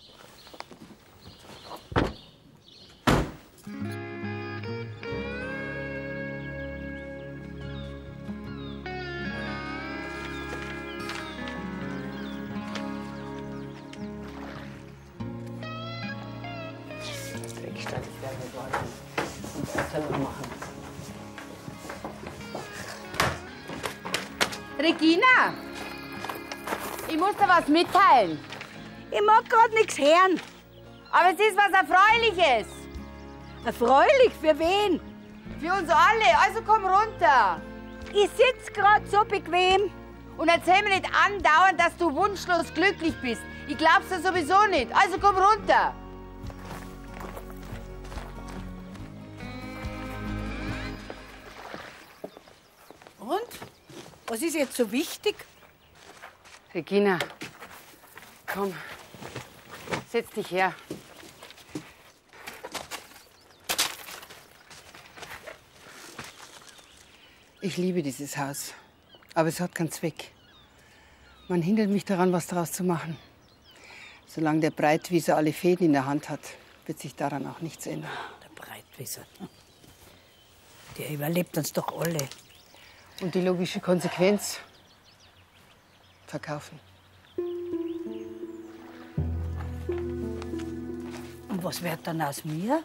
Regina, ich muss dir was mitteilen. Ich mag grad nichts hören. Aber es ist was Erfreuliches. Erfreulich? Für wen? Für uns alle. Also komm runter. Ich sitz grad so bequem. Und erzähl mir nicht andauernd, dass du wunschlos glücklich bist. Ich glaub's dir sowieso nicht. Also komm runter. Und? Was ist jetzt so wichtig? Regina, komm, setz dich her. Ich liebe dieses Haus, aber es hat keinen Zweck. Man hindert mich daran, was daraus zu machen. Solange der Breitwieser alle Fäden in der Hand hat, wird sich daran auch nichts ändern. Der Breitwieser, der überlebt uns doch alle. Und die logische Konsequenz? Verkaufen. Und was wird dann aus mir?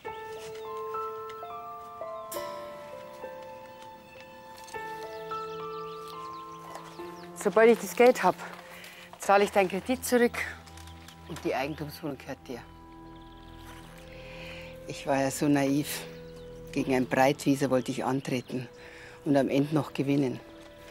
Sobald ich das Geld habe, zahle ich deinen Kredit zurück und die Eigentumswohnung gehört dir. Ich war ja so naiv. Gegen einen Breitwieser wollte ich antreten und am Ende noch gewinnen.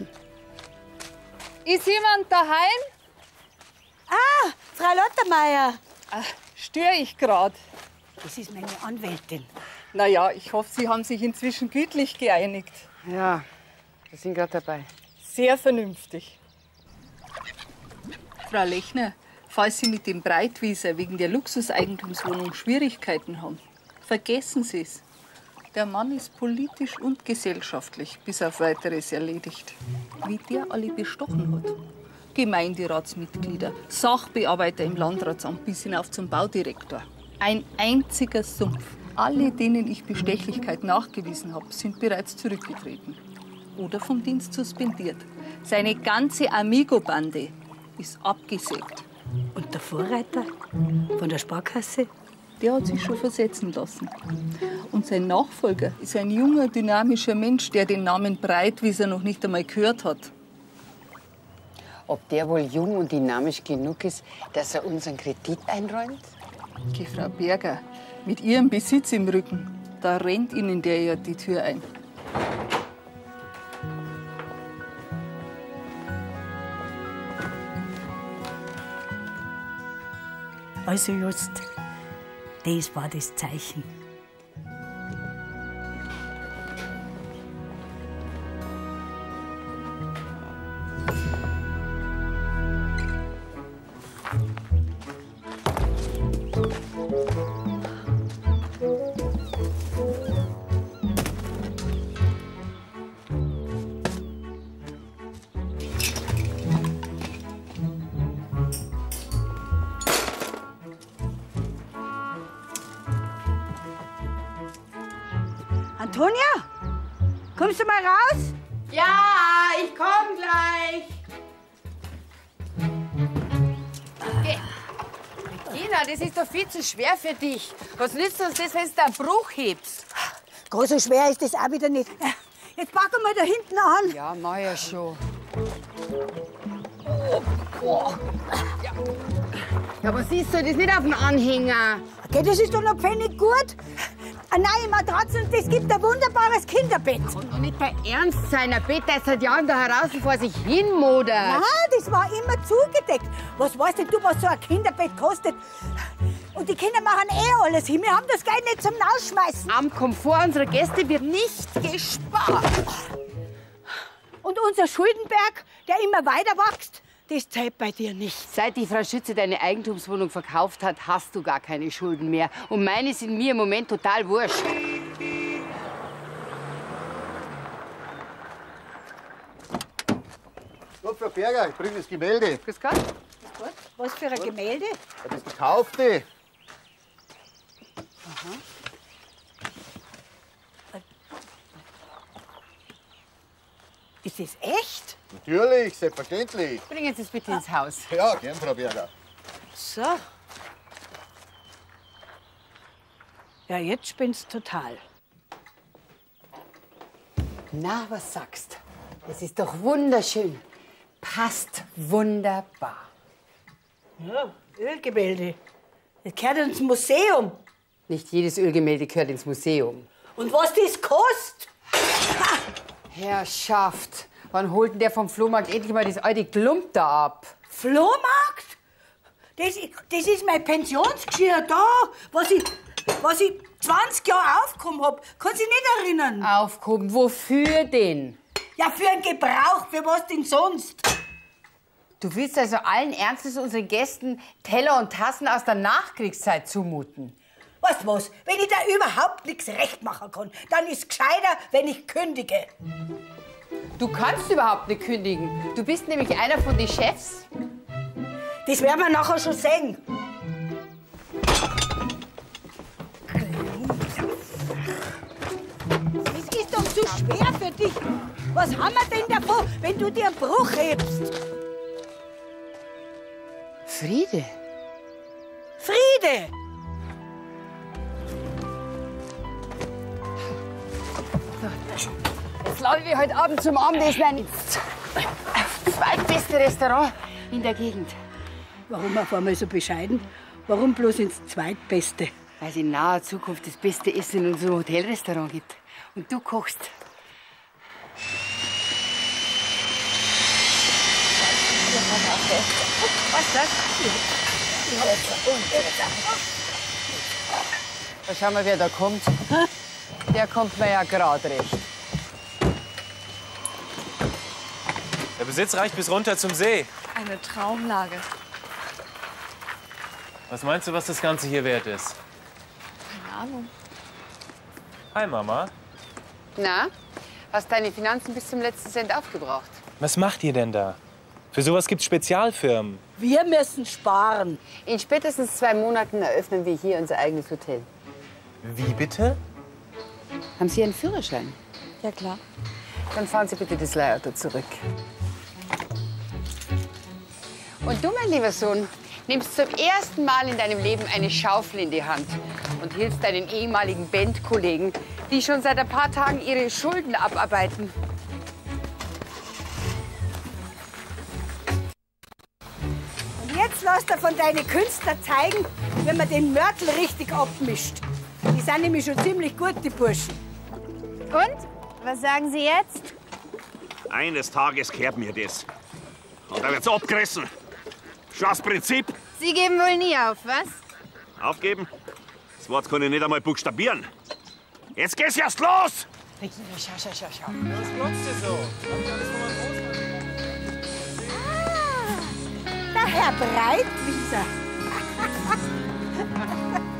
Ist jemand daheim? Ah, Frau Lottermeier. Störe ich gerade? Das ist meine Anwältin. Na ja, ich hoffe, Sie haben sich inzwischen gütlich geeinigt. Ja, wir sind gerade dabei. Sehr vernünftig. Frau Lechner, falls Sie mit dem Breitwieser wegen der Luxuseigentumswohnung Schwierigkeiten haben, vergessen Sie es. Der Mann ist politisch und gesellschaftlich bis auf Weiteres erledigt. Wie der alle bestochen hat, Gemeinderatsmitglieder, Sachbearbeiter im Landratsamt bis hinauf zum Baudirektor. Ein einziger Sumpf. Alle, denen ich Bestechlichkeit nachgewiesen habe, sind bereits zurückgetreten oder vom Dienst suspendiert. Seine ganze Amigo-Bande ist abgesägt. Und der Vorreiter von der Sparkasse? Der hat sich schon versetzen lassen. Und sein Nachfolger ist ein junger, dynamischer Mensch, der den Namen Breitwieser noch nicht einmal gehört hat. Ob der wohl jung und dynamisch genug ist, dass er unseren Kredit einräumt? Die Frau Berger, mit ihrem Besitz im Rücken, da rennt Ihnen der ja die Tür ein. Also just, das war das Zeichen. Antonia, kommst du mal raus? Ja, ich komm gleich. Regina, das ist doch viel zu schwer für dich. Was nützt uns das, wenn du einen Bruch hebst? Groß so schwer ist das auch wieder nicht. Jetzt packen wir da hinten an. Ja, mach ja schon. Ja, aber siehst du, das nicht auf dem Anhänger. Okay, das ist doch noch pfennig gut. Eine neue Matratze und das gibt ein wunderbares Kinderbett. Und noch nicht bei Ernst sein, ein Bett, das seit Jahren da heraus vor sich hin modert. Nein, das war immer zugedeckt. Was weißt denn du, was so ein Kinderbett kostet? Und die Kinder machen alles hin. Wir haben das Geld nicht zum Rausschmeißen. Am Komfort unserer Gäste wird nicht gespart. Und unser Schuldenberg, der immer weiter wächst, das zählt bei dir nicht. Seit die Frau Schütze deine Eigentumswohnung verkauft hat, hast du gar keine Schulden mehr. Und meine sind mir im Moment total wurscht. Gott, Frau Berger, ich bringe das Gemälde. Grüß Gott. Was für ein Gemälde? Das gekaufte. Aha. Ist das echt? Natürlich, selbstverständlich. Bringen Sie es bitte ins Haus. Ja, gern, Frau Berger. So. Ja, jetzt spinnst du total. Na, was sagst? Es ist doch wunderschön. Passt wunderbar. Ja, Ölgemälde. Das gehört ins Museum. Nicht jedes Ölgemälde gehört ins Museum. Und was das kostet? Herrschaft, wann holt denn der vom Flohmarkt endlich mal das alte Klump da ab? Flohmarkt? Das ist mein Pensionsgeschirr da, was ich 20 Jahre aufgehoben hab. Kannst du dich nicht erinnern? Aufgehoben? Wofür denn? Ja, für einen Gebrauch. Für was denn sonst? Du willst also allen Ernstes unseren Gästen Teller und Tassen aus der Nachkriegszeit zumuten? Weißt du was? Wenn ich da überhaupt nichts recht machen kann, dann ist es gescheiter, wenn ich kündige. Du kannst überhaupt nicht kündigen. Du bist nämlich einer von den Chefs. Das werden wir nachher schon sehen. Das ist doch zu schwer für dich. Was haben wir denn davon, wenn du dir einen Bruch hebst? Friede. Friede! Jetzt laden wir heute Abend zum Abendessen ein ins zweitbeste Restaurant in der Gegend. Warum auf einmal so bescheiden? Warum bloß ins Zweitbeste? Weil es in naher Zukunft das beste Essen in unserem Hotelrestaurant gibt. Und du kochst. Was ist das? Da schauen wir, wer da kommt. Der kommt mir ja gerade recht. Der Besitz reicht bis runter zum See. Eine Traumlage. Was meinst du, was das Ganze hier wert ist? Keine Ahnung. Hi, Mama. Na, hast deine Finanzen bis zum letzten Cent aufgebraucht? Was macht ihr denn da? Für sowas gibt's Spezialfirmen. Wir müssen sparen. In spätestens 2 Monaten eröffnen wir hier unser eigenes Hotel. Wie bitte? Haben Sie einen Führerschein? Ja, klar. Dann fahren Sie bitte das Leihauto zurück. Und du, mein lieber Sohn, nimmst zum ersten Mal in deinem Leben eine Schaufel in die Hand und hilfst deinen ehemaligen Bandkollegen, die schon seit ein paar Tagen ihre Schulden abarbeiten. Und jetzt lass dir von deinen Künstlern zeigen, wie man den Mörtel richtig abmischt. Die sind nämlich schon ziemlich gut, die Burschen. Und? Was sagen Sie jetzt? Eines Tages kehrt mir das. Und dann wird's abgerissen. Schon das Prinzip. Sie geben wohl nie auf, was? Aufgeben? Das Wort kann ich nicht einmal buchstabieren. Jetzt geht's erst los! Schau. Was glotzt ihr so? Der Herr Breitwieser.